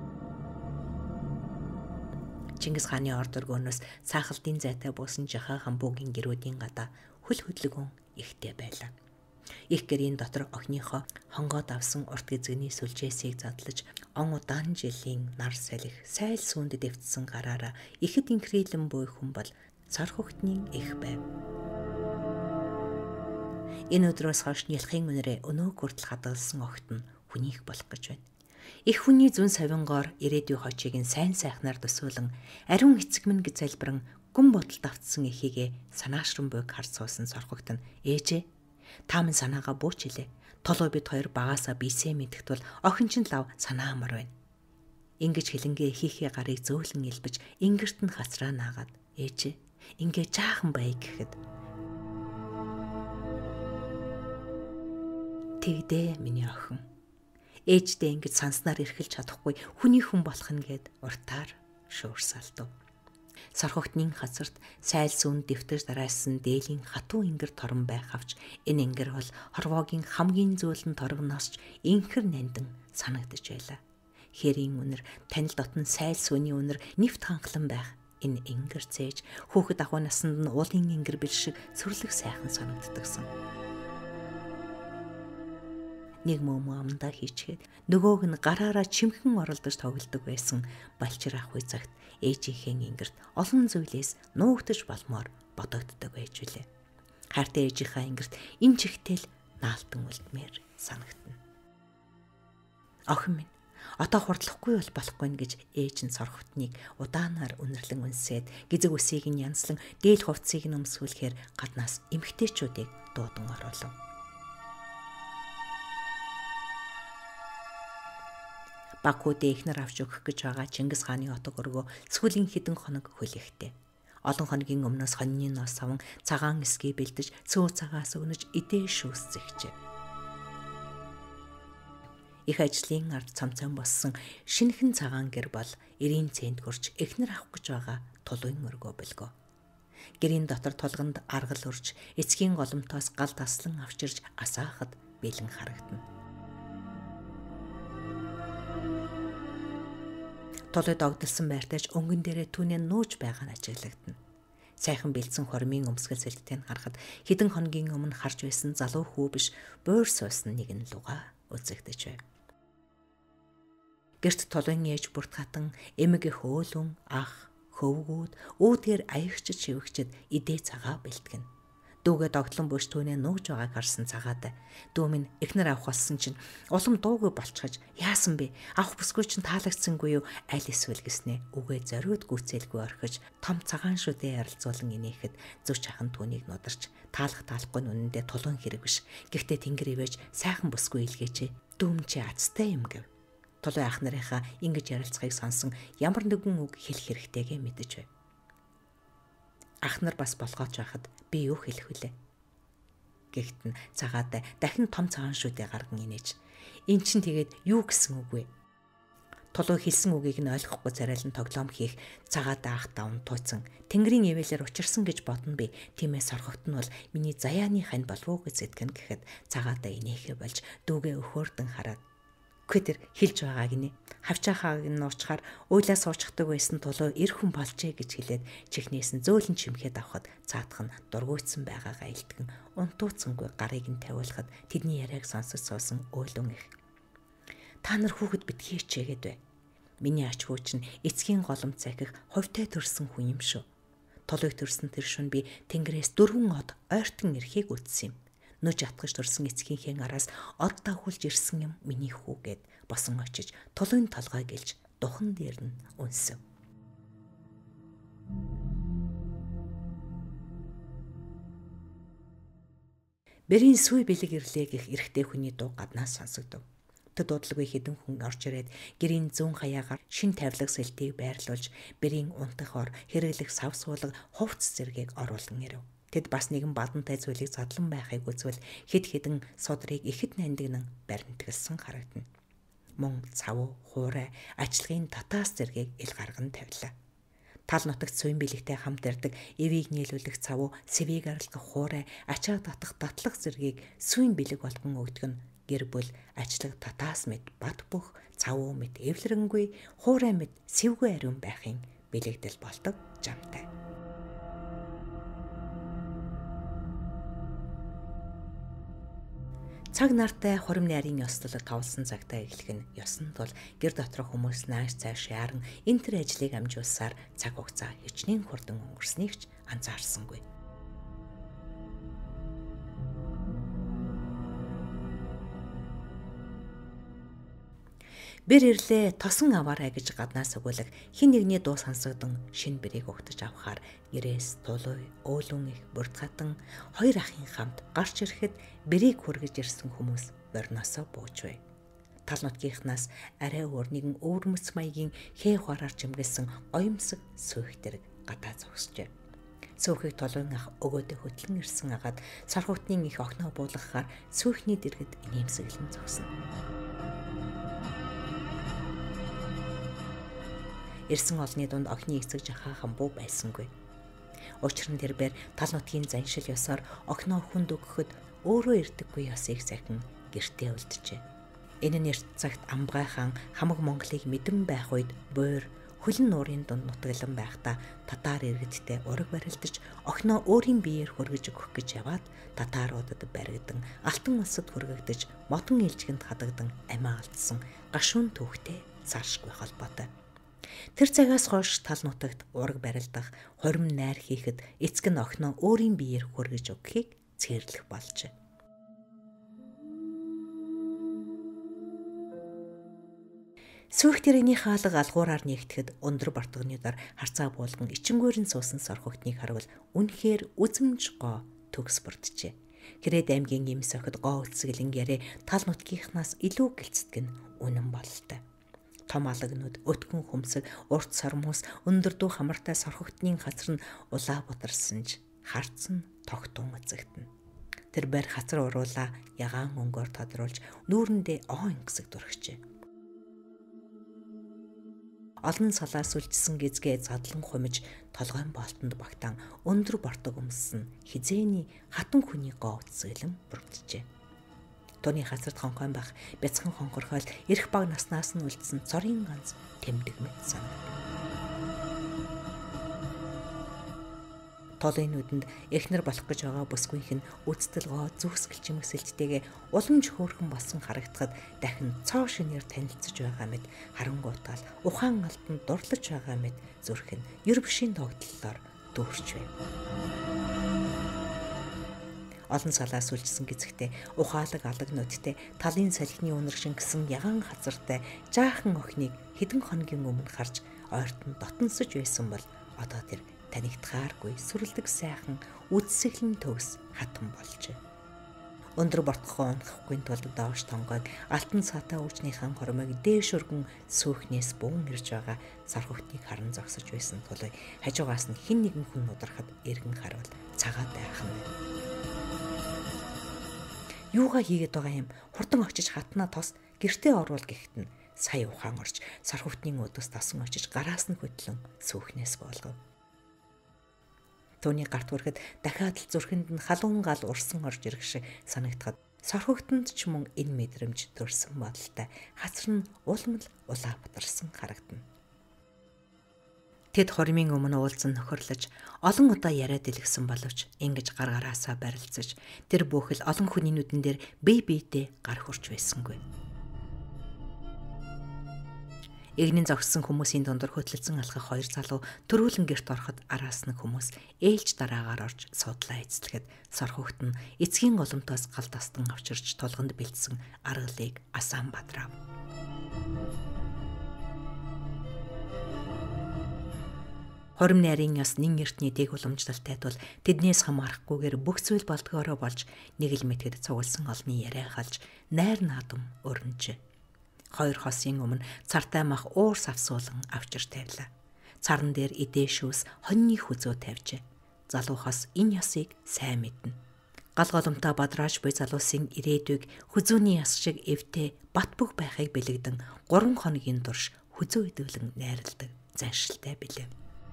Чингис хааны орд өргөөнөөс цаахалтын зайтай буусан Жаха хаан буугийн гэрүүдийн гадаа хөл хөдлөгөн ихтэй байлаа. Их гэрийн дотор охиныхоо хонгоод авсан урт гизгний сүлжээсийг задлаж он удаан жилийн нар салхи сайл сүүнд дэвтсэн гараараа ихэд инхрийлэн буй хүн бол сархугтны их байв. Энэ өдрөөс хойш нялхын үнэрээ өнөө хүртэл хадгалсан огт нь хүнийх болох гэж байна. Их хүний зүн савингоор ирээдүйн хочийг нь сайн сайхнаар төсөөлөн ариун эцэг минь гэж залбиран гүн бодолд автсан эхийгээ санаашран буйг харж суусан сорхогт нь ээжээ та минь санаагаа бууч илээ. Толоо бид хоёр багаасаа бисээ мэдгт бол охин чинь лав санаа амар байна. Ингиж хилэнгээ эхийнхээ гарыг зөөлөн илбэж ингэрт нь хацраа наагаад ээжээ ингээ жаахан бай гэхэд тэгдээ миний охин. Ээждээ ингэж санснаар эрхэлж чадахгүй хүний хүн болох нь гэд уртаар шуурсаалтав. Сархогтны хацарт сайл сүүн дэвтэр дараасан дээлийн хатуу ингэр торон байх авч энэ ингэр бол хорвоогийн хамгийн зөөлөн торгоноосч инхэр нандин санагдаж байлаа. Хэрийн үнэр танил дотн сайл сүүний үнэр нэвт ханхлан байх энэ ингэр цээж хүүхэд ахуй насанд нь уулын ингэр бэлшиг сүрлэг сайхан санагддагсан. Нэг мөмө амдаа хийчгээд нөгөөг нь гараараа чимхэн оролдож тоглодог байсан балчир ахуй цагт ээжийнхээ ингэрт олон зүйлээс нуугдаж болмоор бодогддог байж үлээ. Хайртай ээжийнхээ ингэрт энэ чихтэл наалтан үлдмээр санагдана. Охин минь одоо хурдлахгүй бол болохгүй нь гэж ээж нь сорхотныг удаанаар үнэрлэн үнсээд гизэг үсийг нь янзлан дээл хувцсыг нь өмсгүүлэхээр гаднаас эмгтээчүүдийг дуудан оруулав. Бакуудээ ихнэр авч өгөх гэж байгаа Чингис хааны отог өргөө сүүлийн хідэн хоног хөлихтэй. Олон хоногийн өмнөөс хоньны ноос саван цагаан эсгээ бэлдэж цөөн цагаас өнөж идээ шүүс зэгчээ. Их ажлын ард цамцаан болсон шинэхэн цагаан гэр бол эрийн цэнд гөрч ихнэр авах гэж байгаа тулуун өргөө бэлгөө. Гэрийн дотор тулганд аргал урж эцгийн голомтоос гал таслан авчирж асаахад бэлэн харагдана. Толод огдолсон байртайч өнгөн дээрээ түүний нууж байгаа нь ажиглагдана. Сайхан бэлдсэн хормын өмсгөл сэлтийг харахад хэдэн хоногийн өмнө харж байсан залуу хүү биш буур суусан нэгэн луга үзэгдэж байв. Гэрт толын ээж бүрт хатан эмэг хөөлөн ах хөвгүүд үүдгээр аягчд шивгчд идээ цагаа бэлтгэн. Дүүгээ догтлон буш түүнээ нууж байгааг харсан цагаатай. Дүү минь эхнэр авах болсон чинь улам дуугүй болчихож яасан бэ? Авах бүсгүй чинь таалагдсангүй юу? Аль эсвэл гэснээ үгээ зориуд гүйцэлгүй орхиж том цагаан шүдээ ярилцуулан инээхэд зүч хахан түүнийг нударч таалах таалахгүй нүнэндээ тулуун хэрэг биш. Гэхдээ тэнгэр ивэж сайхан бүсгүй илгээч. Дүүм чи азтай юм гэв. Толгой ах нарынхаа ингэж ярилцахыг сонсон ямар нэгэн үг хэлэх хэрэгтэйгээ мэдэж бай. Ах нар бас болгооч байхад би юу хэлэх вүлээ? Гэхдээ цагаатай дахин том цагаан шүдэ гарган инээж. Эн чинь тэгээд юу гэсэн үг вэ? Толгой хэлсэн үгийг нь ойлгохгүй царайлан тоглоом хийх цагаатай ах давн тууцсан. Тэнгэрийн ивэлээр учирсан гэж бодно би. Тиймээс соргогт нь бол миний заяаны хань болов уу гэж зэтгэн гэхэд цагаатай инээхэ болж дүүгээ өхөөрдөн хараад Күтэр хэлж байгааг нэ. Хавчаахааг нь уучхаар уйлаа суучдаг байсан тулуу эр хүн болжээ гэж хэлээд чихнээс нь зөөлөн чимхэд авахд цаадах нь дургуйтсан байгаагаа илтгэн унтууцсангүй гарыг нь тавиулахад тэдний яриаг сонсож суусан өөлөн их. Та нар хүүхэд битгий хичээгээд бай. Миний ач хүү чинь эцгийн голом цахих ховтой төрсэн хүн юм шүү. Толгойг төрсөн тэр шөнө би тэнгэрээс дөрвөн од ойртон ирэхийг үзсэн юм. Нүж атгаж төрсэн эцгийнхээ араас од дагуулж ирсэн юм миний хүүгээд босон очиж толгойн толгой гэлж духан дээр нь үнсэв. Бэрийн сүй бэлэг ирлээ гэх эрэгтэй хүний дуу гаднаас сонсогдов. Тэд дуудлагүй хідэн хүн орж ирээд гэрийн зүүн хаяагаар шин тавилга сэлтийг байрлуулж бэрийн унтахор хэрэглэх сав суулга хувцс зэргийг оруулан ирэв. Тэд бас нэгэн бадантай зүйлийг задлан байхыг үзвэл хэд хэдэн судрыг ихэд нандинан баримтгалсан харагдана. Мөн цав, хуурай, ачлогын татаас зэргийг ил гарган тавилаа. Тал нутагт суйн билэгтэй хамт ирдэг эвийг нийлүүлэх цав, сэвийг арилгах хуурай, ачаа татах татлах зэргийг суйн билэг болгон өгдөг нь гэр бүл ачлаг татаас мэд бат бөх, цав мэд эвлэрэнгүй, хуурай мэд сэвгүй ариун байхын билэгдэл болдог жамтай. Цаг нартай хурим найрын ёслол тавлсан цагтаа эхлэх нь ёсон тул гэр доторх хүмүүс нааш цааш яран энэ төр ажлыг амжуулсаар цаг хугацаа хичнээн хурдан өнгөрснийг ч анзаарсангүй. Бэр ирлээ тосон аваарай гэж гаднаас өгүүлэг хин нэгний дуу сонсогдсон шин бэрийг угтаж авахаар гэрээс тулуй өөлөн их бүрдгатан хоёр ахын хамт гарч ирэхэд бэрийг хүргэж ирсэн хүмүүс борноосоо бууж бай. Тал нутгийнхнаас арай өөр нэгэн өвөрмөц маягийн хээ хуараар чимгэлсэн оюмсаг сүйх дэрэг гадаа зогсжээ. Сүйхийг толгойн ах өгөөдөө хөтлөн ирсэн агаад сархутны их огноо буулгахаар сүйхний дэргэд инээмсэглэн зогсно. Ирсэн олны дунд охины эцэг жахаахан буу байсангүй. Учир нь тэрээр тал нутгийн заншил ёсоор охиноо хүнд өгөхөд өөрөө ирдэггүй ёсыг захин гэртээ үлджээ. Энэ нь эрт цагт Амбгай хаан хамаг Монголыг мэдэн байх үед буур хөлн нуурын дунд нутаглан байхдаа татар иргэдтэй ураг барилдаж охиноо өөрийн биеэр хөргөж өгөх гэж яваад татаруудад баригдан алтан улсад хөргөгдөж модон илжгэнд хадагдан амиа алдсан гашуун түүхтэй цаашгүй холбоотой. Тэр цагаас хойш тал нутагт ураг барилдах, хорим найр хийхэд эцэг нь охиноо өөрийн биеэр хөргөж өгөхийг цээрлэх болжээ. Сүйх тэрэгний хаалга алгуураар нэгтгэхэд өндөр бортгоны дор харцаа буулган ичингүүрэн суусан сорхогтныг харвал үнэхээр үзмж гоо төгс бүрджээ. Хэрээд аймгийн эмс охид гоо үсгэлэн гэрээ тал нутгийнхнаас илүү гэлцдэг нь үнэн бололтой. Том алагнууд, өтгөн хүмсэг, урт сормоос, өндөр дүү хамартай сорхогтны хацар нь улаа бутарсанж, харц нь тогтун эзэгтэн. Тэр байр хацар уруулаа ягаан өнгөөр тодруулж, нүүрэндээ оо ингэсэг дүрхжээ. Олон салаас үлдсэн гизгээ задлан хумиж, толгойн болтонд багтаан өндөр бортог өмссөн хизээний хатан хүний гоо үсгэлэн бүрджээ. Тооны хацарт хонхойн бах бяцхан хонхорхойл эрх баг наснаас нь үлдсэн цорын ганц тэмдэг мэт сан. Толын нүдэнд эхнэр болох гэж байгаа бүсгүйх нь үцтэл гоо зүсгэл чимэгсэлттэйгээ уламж хөөрхөн болсон харагдахад дахин цоо шинээр танилцж байгаа мэт харангуйтал ухаан алтанд дурлаж байгаа мэт зүрх нь ер бишийн тогтлолоор дүүрч байв. Олон салаас үлдсэн гизэгтэй ухаалаг алагнуудтай талын салхины үнэршин гисэн ягаан хазартай жаахан охиныг хэдэн хоногийн өмнө харж ойртон дотносож байсан бол одоо тэр танигдахааргүй сүрэлдэг сайхан үдсэглэн төгс хатан болжээ. Өндөр бортгоо унахын тулд доош тонгоод алтан цаатай уучныхан хормыг дээш өргөн сүүхнээс бүүн ирж байгаа сархөвтнийг харан зогсож байсан тул хажуугаас нь хэн нэгэн хүн удрахад эргэн харвал цагаад байх нь. Юугаа хийгээд байгаа юм? Хурдан очиж хатнаа тос гэртээ орвол гэхэд нь сая ухаан орж сархөвтний өдөөс тасан очиж гараас нь хөдлөн сүүхнээс болгов. Төвний гарт хүрэхэд дахиад л зүрхэнд нь халуун гал урсан орж ирэх шиг санагдахад сархөгтөнд ч мөн энэ мэдрэмж төрсөн бодолтой хацар нь улмал улаа бутарсан харагдана. Тэд хормын өмнө уулзсан нөхөрлөж олон удаа яриад илгэсэн боловч ингэж гар гараасаа барилцаж тэр бүхэл олон хүний нүдэн дээр бие биедээ гар хурч байсангүй. Игнэн зогссон хүмүүсийн дундор хөтлөлцөн алхах хоёр залуу төрүүлэн гэрт ороход араас нь хүмүүс ээлж дараагаар орж суудлаа эзлэхэд сархөгт нь эцгийн голомтоос гал тастан авчирч тулганд бэлдсэн аргалыг асаан бадрав. Хорим найрын яс нин эртний дэг уламжлалтай тул тэднээс хамаарахгүйгээр бүх зүйл болдгоороо болж нэг л мэтгэд цугулсан олны яриа халж найр наадам өрнөж. Хоёр хосын өмнө цартай мах уур савсуулан авчир тавилаа. Царн дээр эдээшүүс хоньны хүзөө тавьжээ. Залуу хос энэ ясыг сайн мэднэ. Гал голомтой бадрааж буй залуусын ирээдүйг хүзүүний яс шиг эвтэй бат бөх байхыг бэлэгдэн гурван хоногийн турш хүзөө идэвлэн найрладаг заншилтай билээ.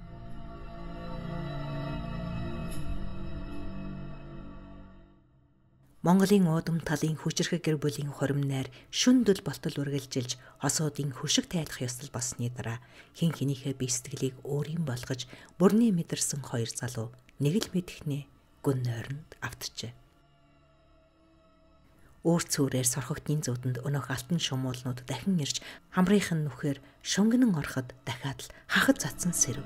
Монголын уудам талын хүчрхэг гэр бүлийн хорим найр шүндэл болтол үргэлжилж хосуудын хөшиг тайлах ёслол болсны дараа хин хинийхээ бие сэтгэлийг өөрийн болгож бүрнээ мэдэрсэн хоёр залуу нэг л мэдхнээ гүн нойронд автжээ. Өөр цүүрээр сорхогтны зүүдэнд өнөөх алтан шумуулнууд дахин ирж хамрынхын нүхээр шөнгөнөн ороход дахиад л хахад цацсан сэрв.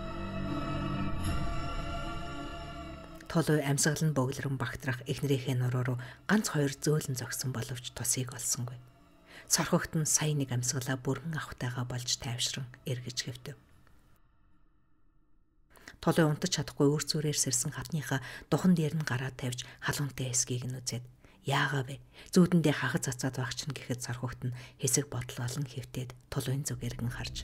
Толой амьсгал нь бөглөрөн багтрах эхнэрийнхээ нуруу руу ганц хоёр зөөлөн зогсон боловч тусыг олсонгүй. Сорхогт нь сая нэг амьсгалаа бүрэн авахтайгаа болж тайвшран эргэж хэвтэв. Толой унтаж чадахгүй өөр зүрээр сэрсэн хатныхаа духан дээр нь гараа тавьж халуунтай эсгийг нь үзээд яагаа вэ? Зүүдэндээ хахад цацаад байх чинь гэхэд сорхогт нь хэсэг бодол олон хэвтээд толойн зүг эргэн харж.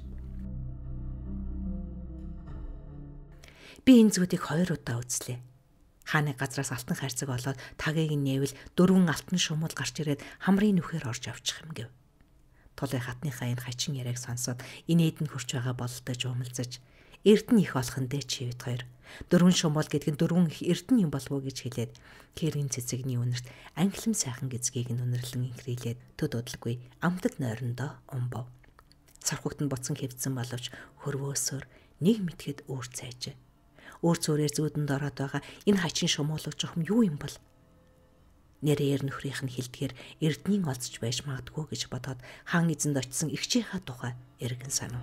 Би энэ зүүдийг хоёр удаа үзлээ. Хааны газраас алтан хайрцаг болоод тагийг нээвэл дөрвөн алтан шумуул гарч ирээд хамрын нүхээр орж авчих юм гэв. Толой хатныхаа энэ хачин яриаг сонсоод инээд нь хурч байгаа бололтой жуумалзаж эрдэнэ их олхон дэ чивэд хоёр дөрвөн шумуул гэдэг нь дөрвөн их эрдэнэ юм болов уу гэж хэлээд хэргийн цэцэгний үнэрт англим сайхан гэзгийг нь үнэрлэн инхрийлээд төд удалгүй амтд нойрондоо умбав. Сархогт нь буцан хэвдсэн боловч хөрвөөсөөр нэг мэтгэд өөр цайжээ. Өөр зүрээр зүүдэнд ороод байгаа энэ хачин шумуулга жохом юу юм бол? Нэрээр нөхрийнх нь хилдгээр эрднийн олзж байж магадгүй гэж бодоод хаан эзэнд очисон эгчийнхаа тухай эргэн санав.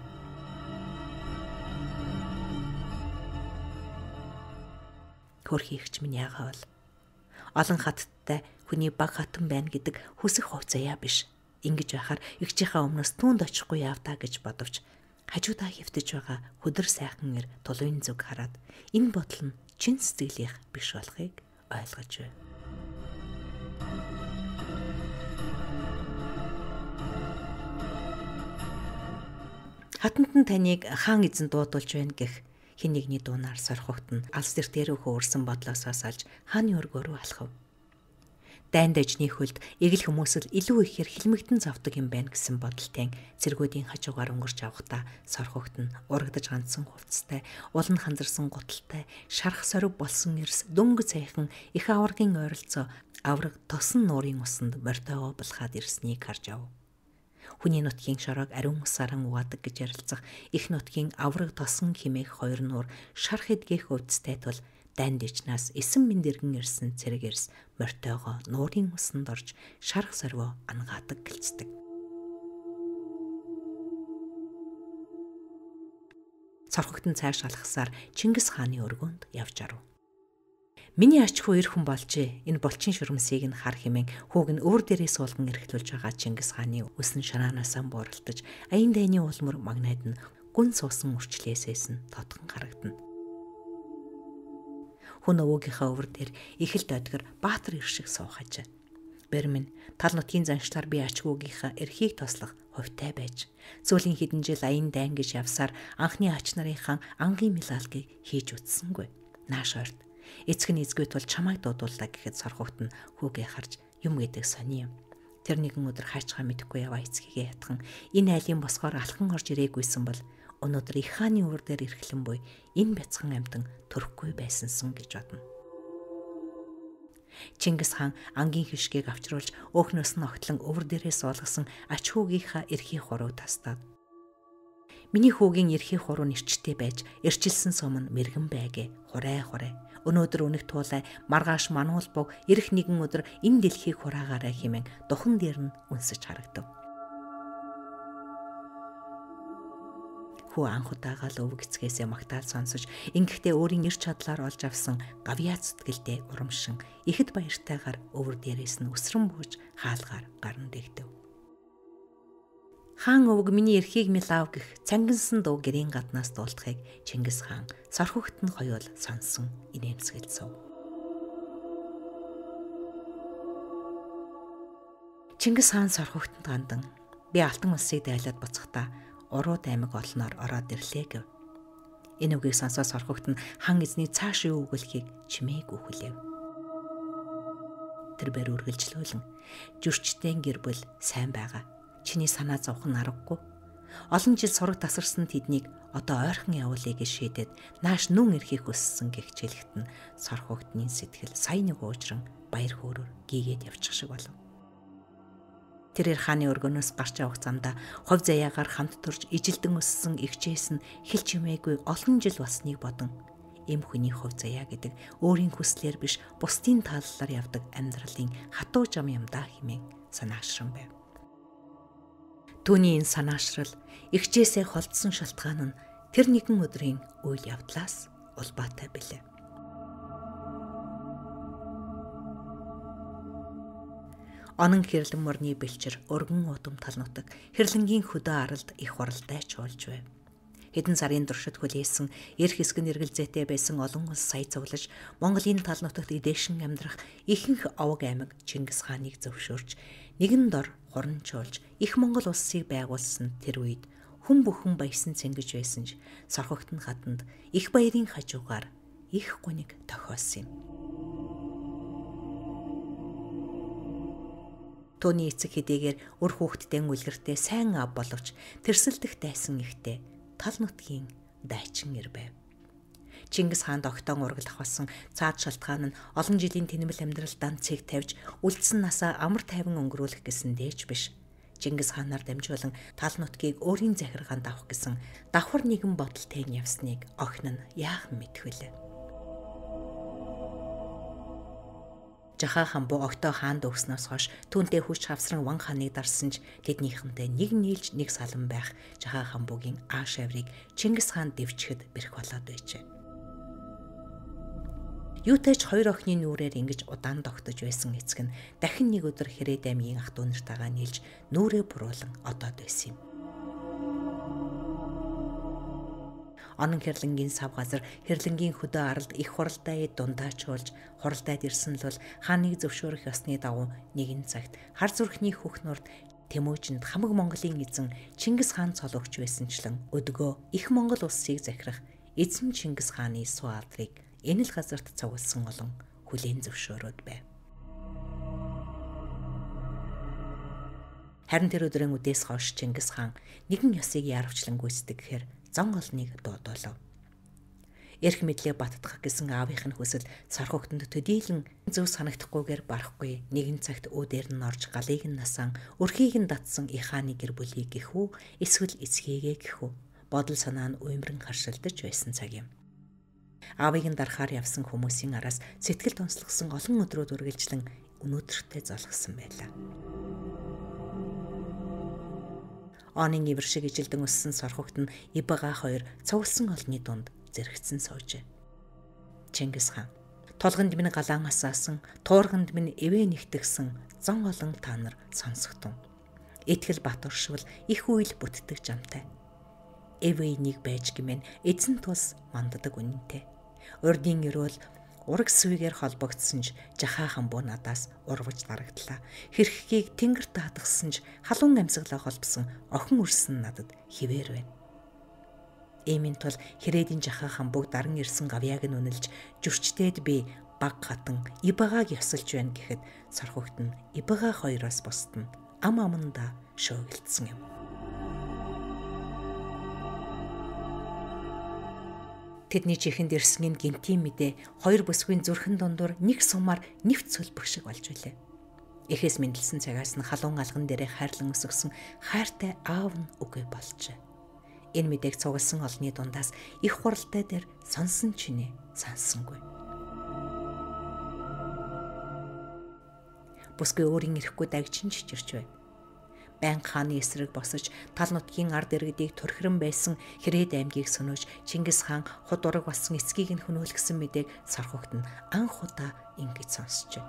Хөрхи эгч минь яагаа бол олон хаттай хүний баг хатан байна гэдэг хүсэх хувцаяа биш. Ингэж байхаар эгчийнхаа өмнөөс түүнд очихгүй явдаа гэж бодовч хажуудаа хэвтэж байгаа хөдөр сайхан эр толойн зүг хараад энэ бодол нь чин сэтгэлийнх биш болохыг ойлгож байв. Хатанд нь таныг хаан эзэн дуудулж байна гэх хэн нэгний дуунаар сорхогт нь алс дэртээр хөөрсөн бодлоосоо салж хааны өргөө рүү алхав. Дайн дажны хөлд эгэл хүмүүс л илүү ихээр хилмигдэн завдаг юм байна гэсэн бодолтой цэргүүдийн хажуугаар өнгөрч явхдаа сорхогт нь урагдаж ганцсан хувцастай, улан ханзарсан гуталтай, шарах сорив болсон эрс дөнгө цайхан их аваргын ойролцоо авраг тосон нуурын усанд морьтойгоо булхаад ирснийг харж ав. Хүний нутгийн шороог ариун усааран угаадаг гэж ярилцах их нутгийн авраг тосон химээх хоёр нуур шарх эдгэх хувцастай тул дайнд ичнаас эсэн минь дэргэн ирсэн цэрэг эрс морьтойгоо нуурын усанд орж шарх сорвоо ангаадаг гэлцдэг. Сорхогтон цааш алхасаар Чингис хааны өргөөнд явж арав. Миний ачхуу эр хүн болжээ. Энэ булчин шүрмсийг нь хар хэмээн хүүг нь өвөр дээрээ суулган эрхлүүлж байгаа Чингис хааны өсөн шанаанасаа бууралтаж аян дайны улмөр магнайд нь гүн суусан үрчлээсээс нь тотхон харагдана. Хүн өвөөгийнхөө өвөр дээр их л дойдгор баатар ир шиг суухаж. Бэрмэн тал нутгийн заншлаар би ачгүйгийнхаа эрхийг тослох хувьтай байж сүүлийн хэдэн жил аян дайн гэж явсаар анхны ач нарынхаа ангийн милалгийг хийж үтсэнгүй. Нааш ойрт эцэг нь эзгүй тул чамайг дуудууллаа гэхэд сорхогт нь хүүгээ харж юм гэдэг сони юм. Тэр нэгэн өдөр хаачгаа мэдэхгүй яваа эцгийгээ ятхан энэ айлын босгоор алхан орж ирээгүйсэн бол өнөөдөр их хааны өвөр дээр ирхлэн буй энэ бяцхан амтан төрөхгүй байсансан гэж бодно. Чингис хаан ангийн хишгийг авчруулж өөхнөөс нь огтлон өвөр дээрээ суулгасан ач хүүгийнхаа эрхий хуруу тастаад. Миний хүүгийн эрхий хуруу нэрчтэй байж эрчилсэн сум нь мэрэгэн байгээ хурай хурай. Өнөөдөр өнөг туулай маргааш мануулбог ирэх нэгэн өдөр энэ дэлхийг хураагаарай хэмээн духан дээр нь үнсэж харагдав. Хүү анх удаага л өвөг эцгээсээ магтаал сонсож ингэхдээ өөрийн эрч чадлаар олж авсан гавьяа зүтгэлтэй урамшин ихэд баяртайгаар өвөр дээрээс нь өсрөн бууж хаалгаар гарна дэгдэв. Хаан өвөг миний эрхийг милаав гэх цангинсан дуу гэрийн гаднаас дуулдахыг Чингис хаан сорхогт нь хоёул сонсон инээмсэгэлцв. Чингис хаан сорхогтод гандан би алтан улсыг дайлаад буцахдаа урууд аймаг олноор ороод ирлээ гэв. Энэ үгийг сонсоод сорхогт нь хан эзний цааш юу өгүүлэхийг чимээгүй хүлээв. Тэр бэр үргэлжлүүлэн жүрчдийн гэр бүл сайн байгаа. Чиний санаа зовх нь аргагүй. Олон жил сураг тасарсан тэднийг одоо ойрхон явуулъя гэж шийдээд нааш нүн эрхийг хүссэн гэх чилэгт нь сорхогтны сэтгэл сая нэг уужран баяр хөөрөөр гийгээд явчих шиг болов. Тэрээр хааны өргөнөөс гарч явах замдаа хов заяагаар хамт турж ижилдэн өссөн эгчээс нь хэлж юмээгүй олон жил болсныг бодон эм хүний хов заяа гэдэг өөрийн хүслээр биш бусдын тааллаар явдаг амьдралын хатуу зам юм даа хэмээн санаашран байв. Түүний энэ санаашрал эгчээсээ холдсон шалтгаан нь тэр нэгэн өдрийн үйл явдлаас улбаатай билээ. Онон хэрлэн морны бэлчир өргөн удам тал нутаг хэрлэнгийн хөдөө аралд их хуралдай чуулж байв. Хэдэн сарын туршид хүлээсэн эрх хэсэг нэргэлзээтэй байсан олон улс сая цуглаж Монголын тал нутагт эдээшин амьдрах ихэнх овог аймаг Чингис хааныг зөвшөөрч нэгэн дор хуран чуулж их Монгол улсыг байгуулсан тэр үед хүн бүхэн баясан цэнгэж байсан ч сорхогт нь хатанд их баярын хажуугаар их гуниг тохиолсон юм. Тооны эцэг хэдийгээр өр хүүхдтэй үлгэртэй сайн ав боловч тэрсэлдэх дайсан ихтэй тал нутгийн дайчин ир байв. Чингис хаанд огтон ургал авсан цаад шалтгаан нь олон жилийн тэнэмэл амьдралдаа цэг тавьж үлдсэн насаа амар тайван өнгөрүүлэх гэсэн дээж биш. Чингис хаанаар дамжуулан тал нутгийг өөрийн захиргаанд авах гэсэн давхар нэгэн бодолтой явсныг охин нь яахан мэдэх вүлээ. Жахаа хаан буу огтоо хаанд өгснөөс хойш түүнтэй хүч хавсран Ван хааныг дарсан ч тэднийхэнтэй нэг нийлж нэг салан байх Жахаа хаан буугийн ааш аврыг Чингис хаан дэвчгэд бэрх болоод байжээ. Юутэйч хоёр охины нүрээр ингэж удаан тогтож байсан эцэг нь дахин нэг өдөр Хэрээд аймгийн ах дүү нартайгаа нийлж нүрээ буруулан одоод байсан юм. Онон хэрлэнгийн сав газар хэрлэнгийн хөдөө аралд их хуралдаа дундаа чуулж хуралдаад ирсэн л бол хааныг зөвшөөрөх ёсны дагуу нэгэн цагт хар зүрхний хөх нурд Тэмүүжинд хамаг Монголын эзэн Чингис хаан цологч байсанчлан өдгөө их Монгол улсыг захирах эзэн Чингис хааны суу алдрыг энэ л газарт цугулсан олон хүлээн зөвшөөрөөд байв. Харин тэр өдрийн үдээс хойш Чингис хаан нэгэн ёсыг яарвчлан гүйцэтгэх гэхээр зан олныг дуудуулав. Эрх мэдлээ баттгах гэсэн аавынх нь хүсэл сорхогтонд төдийлөн зөв санагдахгүйгээр барахгүй нэгэн цагт үүдээр нь орж галыг нь насаан өрхийг нь датсан их хааны гэр бүлийг гэхүү эсвэл эцгийгээ гэхүү бодол санаа нь уймран харшилдаж байсан цаг юм. Аавыг нь дарахаар явсан хүмүүсийн араас сэтгэл тонслогсон олон өдрүүд үргэлжлэн өнөөдөртөө золгосон байлаа. Онын ивэр шиг ижилдэн өссөн сорхогт нь Ибага хоёр цугласан олны дунд зэрэгцэн суужээ. Чингис хаан толгонд минь галаан асаасан, туурганд минь эвээ нэгтгсэн зан олон та нар сонсогтун. Итгэл бат уршвал их үйл бүтдэг жамтай. Эвээ нэг байж гимэн эзэн тус манддаг үнэнтэй. Урдын өрөөл Ураг сүвгээр холбогдсон ч жахаа хамбуу надаас урвж дарагдлаа. Хэрхгийг тэнгэр таатгсан ч халуун амьсгалаа холбсон охин үрсэн надад хിവэр байна. Эмийн тул хэрээдийн жахаа хамбууг даран ирсэн гавьяаг нь үнэлж жүрчдээд би баг хатан Ибагааг ёсолж байна гэхэд сорхогт нь Ибага хоёроос бусд нь ам аманда шөөгэлдсөн юм. Тэдний чихэнд ирсэн энэ гинтийн мэдээ хоёр бүсгүй зүрхэн дундуур нэг сумаар нэвт цөлбөх шиг болж билээ. Эхээс мэндэлсэн цагаас нь халуун алган дээрээ хайрлан өсгсөн хайртай аав нь үгүй болжээ. Энэ мэдээг цугласан олны дундаас их хуралтай дээр сонсон чинээ сансангүй. Бүсгүй өөрийн ирэхгүй дагчин чичирч байв. Баян хааны эсрэг босож тал нутгийн ард иргэдийг төрхрөн байсан Хэрээд аймгийг сөнөөж Чингис хаан худ ураг болсон эцгийг нь хөнөөлгсөн мэдээг сорхогт нь анх удаа ингэж сонсчээ.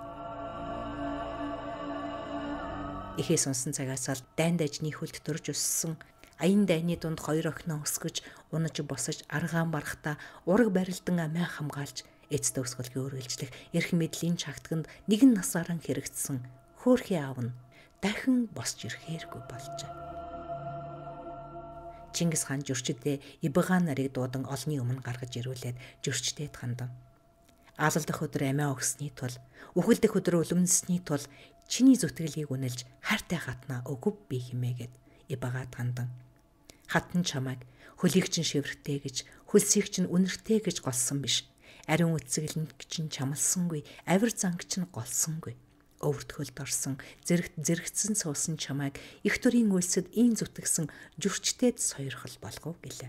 Эхээ сонсон цагаас л дайн дажны хүлд төрж өссөн аян дайны дунд хоёр охиноо өсгөж унаж босож аргаан барахта ураг барилдан амиа хамгаалж эцтэй өсгөлгийн өргөлжлөх эрх мэдлийн чагтганд нэгэн насаараа хэрэгцсэн хөөрхий аав нь дахин босч ирэхээргүй болжээ. Чингис хаан жүрчдээ Ибага нарыг дуудан олны өмнө гаргаж ирүүлээд жүрчдээд хандан. Аалдах өдөр амиа өгсөний тул, үхэлдэх өдөр үлэмнсний тул чиний зүтгэлийг үнэлж хайртай хатнаа өгөв би химээгээд Ибагад хандан. Хатан чамайг хөлийг чин шивэртэй гэж, хөлсийг чин үнэртэй гэж голсон биш. Ариун үцгэлэнг чин чамлсангүй, авир занг чин голсонгүй. Өвөртгөлд орсон, зэрэгт зэрэгцэн суусан чамайг их төрийн үйлсэд ийн зүтгэсэн жүрчдээд сойрхол болгов гэлээ.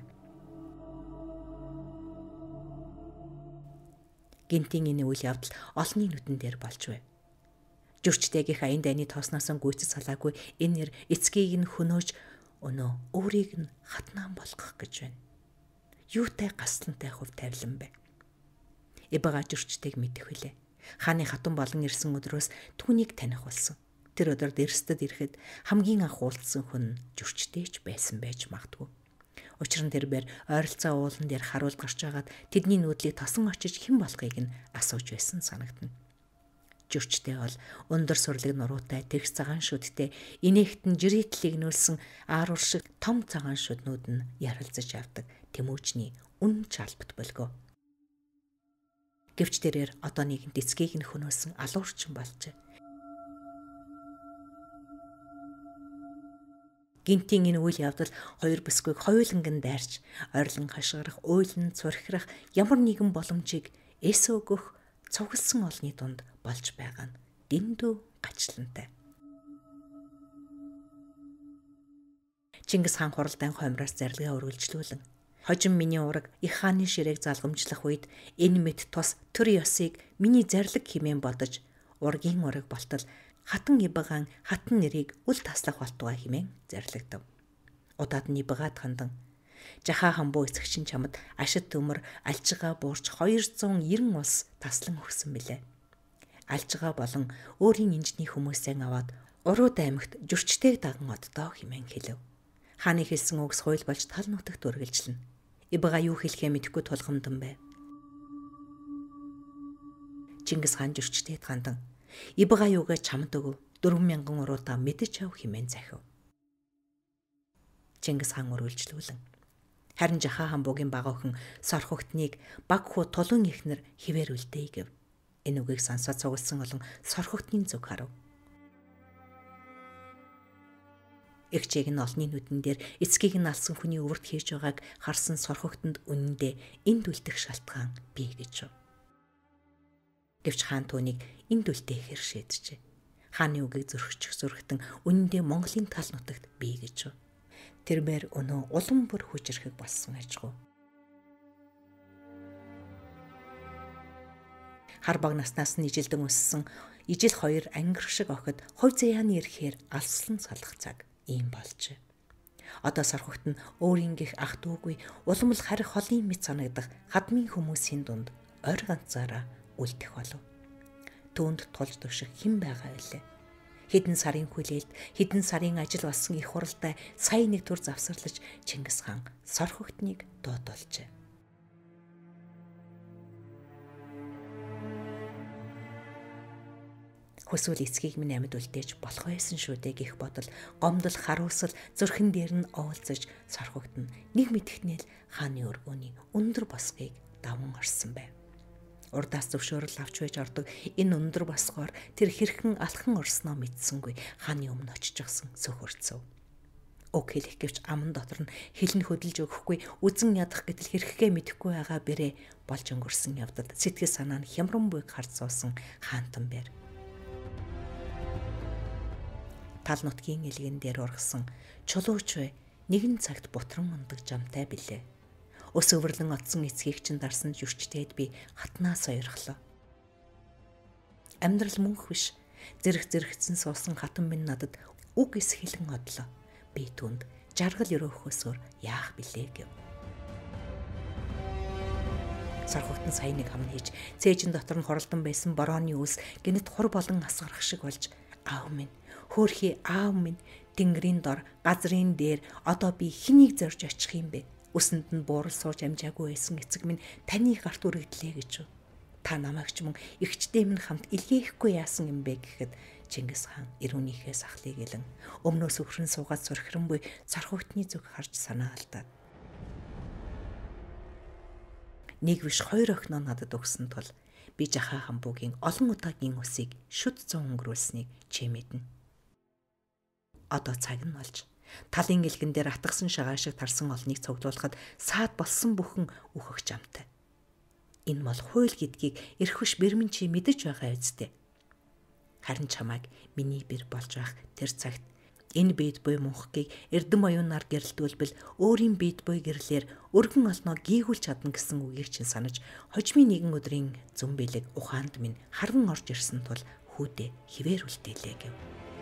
Гинтийн энэ үйл явдал олонний нүдэн дээр болж байв. Жүрчдээгийнх аян дайны тоосноос гүйцэд салаагүй энэ нэр эцгийг нь хөнөөж өнөө өөрийг нь хатнаан болгох гэж байна. Юутай гаслантай хөв тавилан бэ? Ибага жүрчдээг мэдэх билээ. Хааны хатан болон ирсэн өдрөөс түүнийг таних болсон. Тэр өдөр Дэрстэд ирэхэд хамгийн анх уулзсан хүн жүрчдээч байсан байж магадгүй. Учир нь тэрээр ойролцоо уулан дээр харуулд гарч агаад тэдний нүүдлийг тосон очиж хэн болохыг нь асууж байсан санагдана. Жүрчдээ бол өндөр сурлаг нуруутай тэрх цагаан шүдтэй инээхтэн жирийтлийг нүүлсэн аарур шиг том цагаан шүднүүд нь ярилцаж явдаг Тэмүүжний үн чалбат болгоо. Гэвч тэрээр одоо нэгэнт эцгийг нь хөнөөсөн алуурчин болжээ. Гинтийн энэ үйл явдал хоёр бүсгүйг хоёуланган дайрч, ойрлон хашгирах, уйлан цурхирах ямар нэгэн боломжийг эс өгөх цугласан олны дунд болж байгаа нь дэндүү гачлантай. Чингис хаан хуралдаан хоймроос зарилгаа өргөлжлүүлэн хожим миний ураг их хааны ширээг залгамжлах үед энэ мэд тус төр ёсыг миний зарлиг хэмээн бодож ургийн ураг болтол хатан Ибагаан хатан нэрийг үл таслах болтугай хэмээн зарлагдав. Удаад нь Ибагад хандан жахаа хамбуу эцэгчин чамд ашид төмөр альжгаа буурч хоёр зуун нэрэн улс таслан өгсөн билээ. Альжгаа болон өөрийн инжний хүмүүсээ аваад Урууд аймагт жүрчтэйг даган оддоо хэмээн хэлв. Хааны хэлсэн үгс хууль болж тал нутагт үргэлжлэнэ. Ибага юу хэлэхээ мэдэхгүй тулгамдан байв. Чингис хаан жүрчтэйд хандан Ибага юугаа чамд өгөв дөрвөн мянган уруудаа мэдэж ав хэмээн захив. Чингис хаан үргэлжлүүлэн харин жахаа хамбуугийн бага охин сорхогтныг баг хуу тулун ихнэр хിവэр үлдээе гэв. Энэ үгийг сонсоод цугласан олон сорхогтны зүг харав. Эгчийг нь олны нүдэн дээр эцгийг нь алсан хүний өвөрт хийж байгааг харсан сорхогтонд үнэндээ энд үлдэх шалтгаан бий гэж. Гэвч хаан түүнийг энд үлдэхээр шийджээ. Хааны үгийг зөрчиж зөргтөн үнэндээ Монголын тал нутагт бий гэж. Тэрээр өнөө улам бүр хүчрэхэг болсон ажгүй. Хар баг наснаас нь ижилдэн өссөн ижил хоёр ангир шиг охид хувь заяаны ирэхээр алслан салах цаг ийм болжээ. Одоо сорхогт нь өөрийн гих ах дүүгүй уламл харих холын мэт санагдах хадмын хүмүүсийн дунд ойр ганцаараа үлдэх болов. Түүнд тулж туших хэн байгаа вэ? Хэдэн сарын хүлээлт, хэдэн сарын ажил болсон их хуралтай сая нэг төр завсарлаж Чингис хаан сорхогтныг дуудуулжээ. Хүсвэл эцгийг минь амьд үлдээж болох байсан шүү дээ гэх бодол, гомдол, харуусал зүрхэн дээр нь оолцож сорхогдно. Нэг мэдхнээл хааны өргөөний өндөр босгийг даван орсон байв. Урдаас зөвшөөрөл авч байж ордог энэ өндөр босгоор тэр хэрхэн алхан орсноо мэдсэнгүй хааны өмнө очиж гсэн сөхөрцөв. Уг хэлэх гэвч аман дотор нь хэлн хөдөлж өгөхгүй үзэн ядах гэтэл хэрхгээ мэдэхгүй байгаа бэрээ болж өнгөрсөн явдал сэтгэл санаа нь хямран буйг харж суусан хаантан бэр. Тал нутгийн элгэн дээр ургасан чулууч бай нэгэн цагт бутран ундаг жамтай билээ. Ус өвөрлөн отсон эцгийг чинь дарсан жүрчтэйд би хатнаас сойрхлоо. Амьдрал мөнх биш, зэрэг зэрэгцэн суусан хатан минь надад үг эс хэлэн одлоо. Би түнд жаргал өрөөхөөсөөр яах билээ гэв. Сархогтон сая нэг хам хийж цээжин дотор нь хоролдон байсан борооны үс гинэт хур болон асгарах шиг болж аав минь хөөхий аав минь тэнгэрийн дор газрын дээр одоо би хэнийг зорж очих юм бэ? Үсэнд нь буурал сууж амжаагүй байсан эцэг минь таны гарт үргэлдлээ гэж. Та намайг ч мөн эгчтэй минь хамт илгээхгүй яасан юм бэ гэхэд Чингис хаан ирүүнийхээ сахлыг илэн өмнөөс өвхрөн суугаад сурхиран буй сархогтны зүг харж санаа алдаад. Нэг биш хоёр охиноо надад өгсөн тул би жахаа хамбуугийн олон удаагийн үсийг шүд зүүн өнгөрүүлсэнийг чи мэднэ. Одоо цаг нь болж талын гэлгэн дээр атгсан шагаа шиг тарсан олныг цуглуулахад саад болсон бүхэн үхэх замтай. Энэ бол хууль гэдгийг эрхвш бэрмэн чи мэдэж байгаа үсттэй. Харин чамайг миний бэр болж байх тэр цагт энэ бийд буй мөнхгийг эрдэм оюунаар гэрэлтүүлбэл өөрийн бийд буй гэрлэр өргөн олноо гийгүүл чадна гэсэн үгийг чинь санаж хожмын нэгэн өдрийн зүн бэлэг ухаанд минь харан орж ирсэн тул хүүдээ хിവэр үлдээлээ гэв.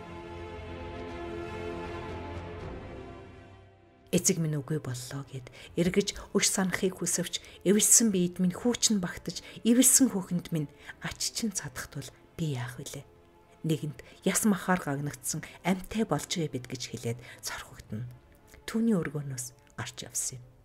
Эцэг минь үгүй боллоо гэд эргэж өш санахыг хүсвч эвэлсэн бийд минь хүүчин багтаж эвэлсэн хүүхэнд минь ач чин цадах тул би яах вүлээ? Нэгэнт яс махаар гагнагдсан амьтай болжээ бид гэж хэлээд цорхогдно. Түүний өргөнөөс гарч явсан юм.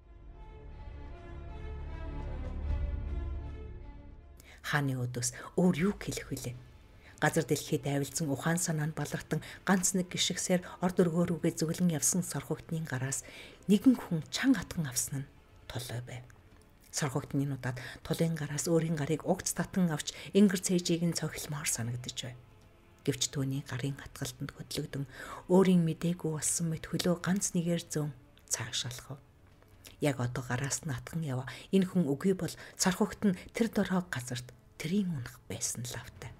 Хааны өдөөс өөр юу хэлэх вүлээ? Газар дэлхийд айвалцсан ухаан санаа нь балартан ганц нэг гიშгсээр орд өргөөрүүгээ зөвлөн явсан сорхогтны гараас нэгэн хүн чан хатган авсан нь толой байв. Сорхогтны нудаад тулын гараас өөрийн гарыг угц татан авч энгэр цээжийг нь цохилмоор санагдаж байв. Гэвч түүний гарын хатгалтанд хөдлөгдөн өөрийн мдээгүй болсон мэт хөлөө ганц нэгээр зөн цаашаалхав. Яг одоо гараас нь атган яваа энэ хүн үгүй бол цархогт нь тэр дороо газарт тэрийн унах байсан лавтай.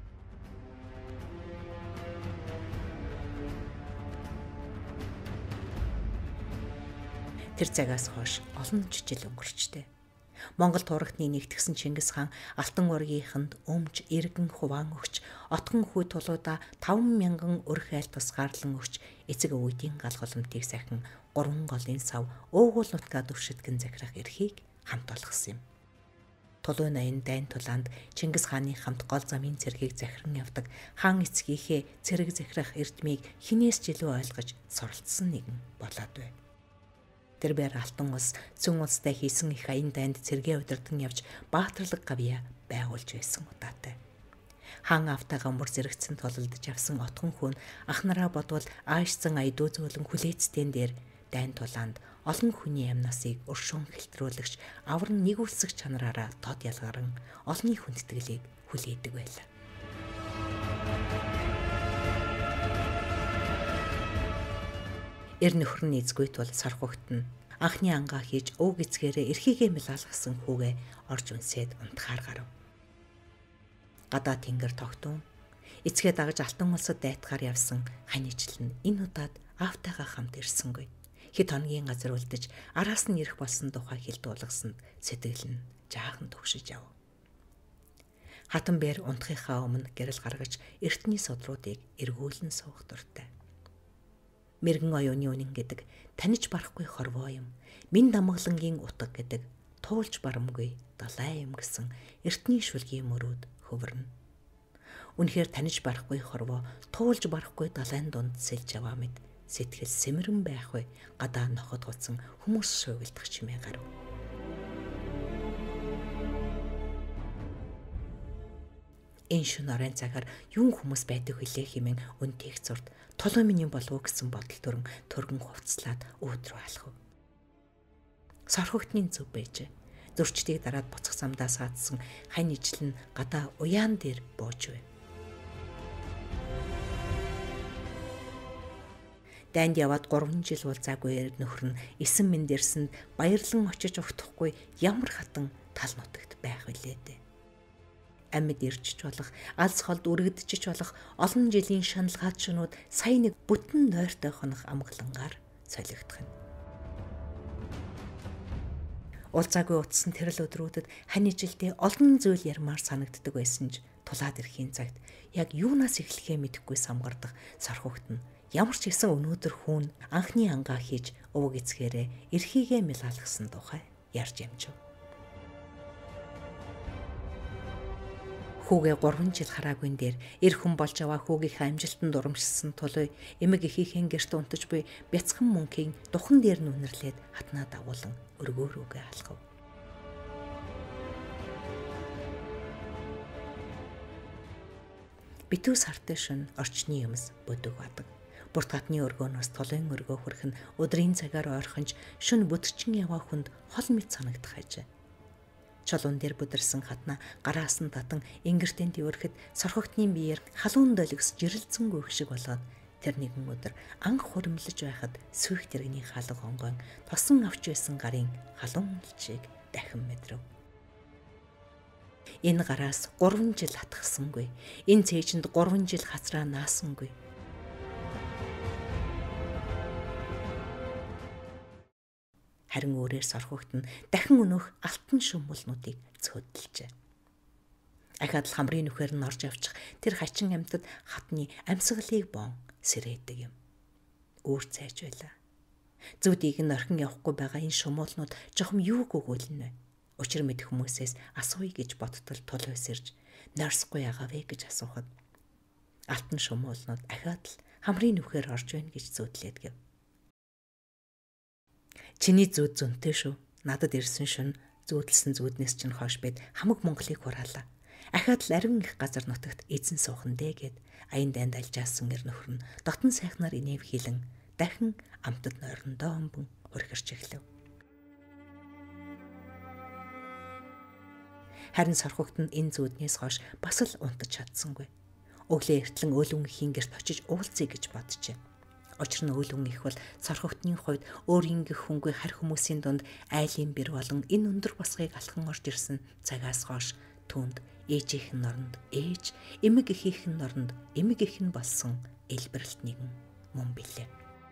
Тэр цагаас хойш олон жижил өнгөрчтэй. Монгол турагтны нэгтгсэн Чингис хаан Алтан ургийнханд өмж эргэн хуваан өгч отгон хүй тулуудаа таван мянган өрх айл тусгаарлан өгч эцэг өвөдийн галголомтыг сахин гурван голын сав уугуул нутгаа дэвшитгэн захирах эрхийг хамт олгосон юм. Тулуун аян дайн тулаанд Чингис хааны хамт гол замын цэргийг захиран явдаг хаан эцгийнхээ цэрэг захирах эрдмийг хинээс ч илүү ойлгож суралцсан нэгэн болоод байв. Тэр бэр алтан ус цүн устай хийсэн их аян дайнд цэргээ удирдан явж баатарлаг гавья байгуулж байсан удаатай. Хаан автагаа мөр зэрэгцэн тололдож авсан отгон хүн ах нараа бодвол аашсан айдуу зөөлөн хүлээцтэн дээр дайн тулаанд олон хүний амнасыг өршөөн хэлтрүүлэгч авран нэгүүлсэх чанараараа тод ялгаран олонний хүндэтгэлийг хүлээдэг байлаа. Эр нөхөр нь эзгүйт бол сархогт нь анхны ангаа хийж ууг эцгээрээ эрхийгээ мэлалгасан хүүгээ орж үнсээд унтахаар гарав. Гадаа тэнгэр тогтун эцгээ дагаж алтан улсад дайтгаар явсан ханижл нь энэ удаад аавтайгаа хамт ирсэнгүй. Хэд хоногийн газар үлдэж араас нь ирэх болсон тухай хэлд уулгасанд сэтгэл нь жаахан төгшиж яв. Хатан бэр унтахынхаа өмнө гэрэл гаргаж эртний содруудыг эргүүлэн суух дуртай. Мэргэн оюуны үнэн гэдэг таниж барахгүй хорвоо юм. Минь дамгалангийн утга гэдэг туулж барамгүй далай юм гэсэн эртний шүлгийн мөрөөд хөвөрнө. Үнэхээр таниж барахгүй хорвоо туулж барахгүй далайн дунд сэлж яваа мэд сэтгэл сэмрэн байх вэ гадаа ноход гоцсон хүмүүс шуугилдах чимээ гарав. Энэ шөнө оройн цагаар юун хүмүүс байдаг хөлөө хэмээн өнтийг зурд толоо миний болов гэсэн бодол төрөн төргөн хувцлаад өөдрөө алхав. Сорхогтны зүв байжээ. Зөрчдийг дараад буцах замдаа саадсан хань ижил нь гадаа уяан дээр бууж байв. Дайнд яваад гурван жил уулзаагүй нөхөр нь эсэн минь дэрсэнд баярлан очиж угтахгүй ямар хатан тал нутагт байх вүлээ дээ. Амьд ирчиж болох, алс холд үргэлжиж болох олон жилийн шаналгаад шөнүүд сая нэг бүтэн нойртой хонох амгалангаар солигдох нь. Уулзаагүй утсан тэрл өдрүүдэд хань ижилдээ олон зүйл ярмаар санагддаг байсан ч тулаад ирэхийн цагт яг юунаас эхлэхээ мэдэхгүй самгардах сорхогт нь ямар ч гэсэн өнөөдөр хүүн анхны ангаа хийж өвөг эцгээрээ эрхийгээ мэлалгсан тухай ярьж ямжив. Хүүгээ гурван жил хараагүй дээр эр хүн болж аваа хүүгийнхээ амжилтанд урамшилсан тулуй эмэг эхийнхээ гэрт унтаж буй бяцхан мөнхийн духан дээр нүнэрлээд хатнаа дагуулan өргөө рүүгээ алхав. Битүү сартай шөнө орчны юмс бүдэг бадаг. Бүрт хатны өргөөнөөс толын өргөө хүрэх нь өдрийн цагаар ойрхонж шөнө бүтчин яваа хүнд хол мэт санагдах ажээ. Чулуун дээр бүдэрсэн хатна гараас нь татан ингэртэнд өрөхөд сорхогтны биеэр халуун долгис жирэлцэн гүйх шиг болоод тэр нэгэн өдөр анх хуримлаж байхад сүйх тэрэгний халга хонгойн тосон авч байсан гарын халуун элчийг дахин мэдрэв. Энэ гараас гурван жил хатгсангүй. Энэ цээжинд гурван жил хацраа наасангүй. Харин өөрөөр сорхогт нь дахин өнөөх алтан шумбулнуудыг цөөдөлжээ. Ахад л хамрын нүхээр нь орж авчих тэр хачин амьтад хатны амьсгалыг боон сэрээдэг юм. Өөр цайж байлаа. Зүудийг нь орхин явахгүй байгаа энэ шумуулнууд жохом юу гүгүүлнэ вэ? Учир мэд хүмүүсээс асууя гэж бодтол тул өсөрж норсгүй яагав вэ гэж асуухад алтан шумуулнууд ахад л хамрын нүхээр орж байна гэж зүүдлээд гэв. Чиний зүуд зөнтэй шүү. Надад ирсэн шөнө зүүдэлсэн зүуднээс чинь хойш бид хамаг Монголыг хураалаа. Ахаад л ариун их газар нутагт эзэн суухан дээ гэд аян дайнд альжаасан эр нөхөр нь дотн сайхнаар инэв хилэн дахин амтд нойрондоо өмбөн хөргөрч эхлэв. Харин сорхогт нь энэ зүуднээс хойш бас л унтаж чадсангүй. Өглөө эртлэн өөлөн ихийн гэрт очиж уулзъя гэж боджээ. Учир нь өөлөн их бол сорхогтны хувьд өөрийн гих хүнгүй харь хүмүүсийн дунд айлын бэр болон энэ өндөр босгыг алхан орж ирсэн цагаас хойш түүнд ээжийнхэн норонд ээж, эмэг эхийнхэн норонд эмэг эх нь болсон элбэрэлт нэгэн мөн билээ.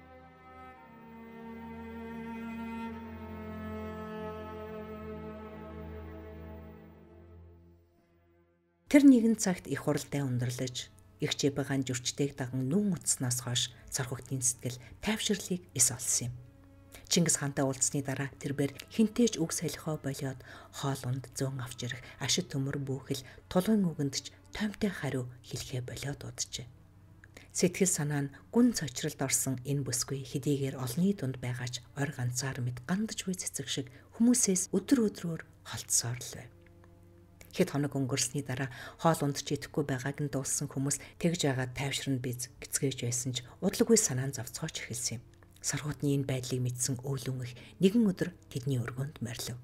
Тэр нэгэн цагт их хуралдаа өндөрлөж Игчээ багаан жүрчтэйг даган нүүн утснаас хойш сорхогтын сэтгэл тайвширлыг эс олсон юм. Чингис хаантай уулзсны дараа тэрбээр хинтээж үг салхио болоод хоол унд зөөн авч ирэх ашид төмөр бүүхэл тулгын үгэнд ч томтой хариу хэлхээ болоод уджээ. Сэтгэл санаа нь гүн цочролд орсон энэ бүсгүй хэдийгээр олонний дунд байгаач ор ганцаар мэд гандаж буй цэцэг шиг хүмүүсээс өдөр өдрөөр холдсоор л байв. Хэд хоног өнгөрсний дараа хоол ундч идэхгүй байгааг нь дуулсан хүмүүс тэгж яагаад тайвширна биз гэцгээж байсан ч удалгүй санаа нь завцгооч эхэлсэн юм. Сорхогтны энэ байдлыг мэдсэн өөлөн их нэгэн өдөр тэдний өргөнд морилв.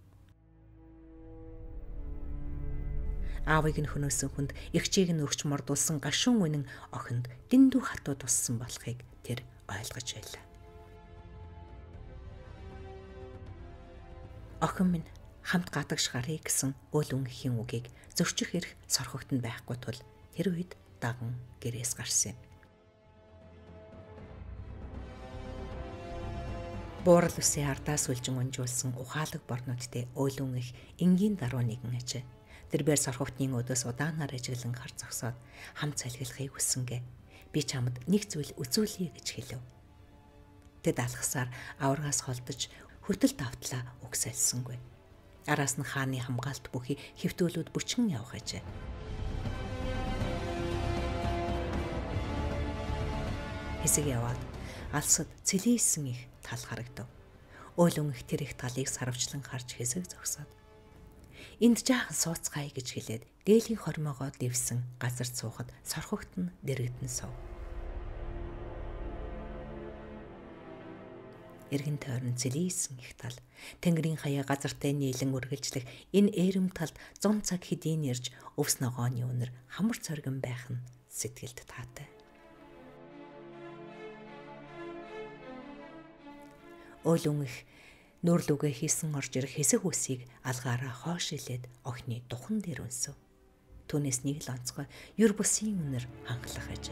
Аавыг нь хөнөөсөн хүнд эгчийг нь өрч мордуулсан гашуун үнэн охинд дэндүү хатуу туссан болохыг тэр ойлгож байлаа. Охин минь хамт гадагш гарыг гэсэн өөлөн ихийн үгийг зөрчих эрх сорхогт нь байхгүй тул тэр үед даган гэрээс гарсан юм. Буурал үсээ ардаас үлжин унжуулсан ухаалаг борнуудтай өөлөн их энгийн даруй нэгэн ажээ. Тэрбээр сорхогтны өдөөс удаанаар ажиглан хар зогсоод хамт салхилахыг хүссэнгээ. Би чамд нэг зүйл үзүүлье гэж хэлв. Тэд алхасаар аваргаас холдож хөтөл давтлаа угсаалсангүй. Араас нь хааны хамгаалт бүхий хэвтүүлүүд бүчгэн явах ажээ. Хэсэг яваад алсад цэлийсэн их тал харагдав. Өөлөн их тэр их талыг сарвчлан харж хэсэг зогсоод Энд жаахан сууцгаая гэж хэлээд дээлийн хормоогоо дэвсэн газар суухад сорхогт нь дэрэгдэн сов. Эргэн тойрон зэлийсэн их тал, тэнгэрийн хаяа газартай нийлэн үргэлжлэх энэ эрэм талд зун цаг хэдийн ирж өвс ногооны үнэр хамар цоргин байх нь сэтгэлд таатай. Өөлөн их нүүрлүгэ хийсэн орж ирэх хэсэг үсийг алгаараа хоош илээд охины духан дээр өнсөв. Түүнээс нэг л онцгой юр бусын үнэр хангалах ажээ.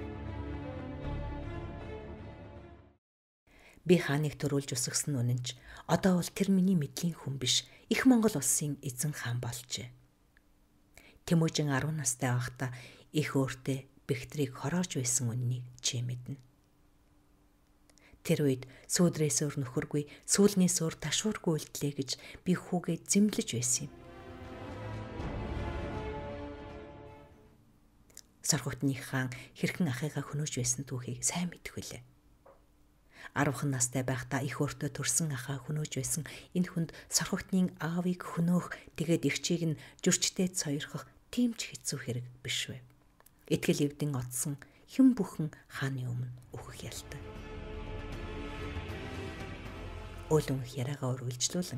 Би хааныг төрүүлж өсгсөн үнэнч одоо бол тэр миний мэдлийн хүн биш, их Монгол улсын эзэн хаан болжээ. Тэмүүжин арван настай байхдаа их өөртөө бэхтрийг хороож байсан үннийг чи мэднэ. Тэр үед сүүдрээс өөр нөхөргүй, сүүлнээс өөр ташуургүй үлдлээ гэж би хүүгээ зэмлэж байсан юм. Сорхогтны хаан хэрхэн ахыгаа хөнөөж байсан түүхийг сайн мэдхүлээ. Арван настай байхдаа их өөртөө төрсэн ахаа хөнөөж байсан энэ хүнд сорхогтны аавыг хөнөөх, тэгээд эгчийг нь жүрчтэй сойрхох тийм ч хэцүү хэрэг биш вэ. Итгэл эвдэн одсон хэн бүхэн хааны өмнө өөхөх ялтай. Өөлөн яриагаа үргэлжлүүлэн.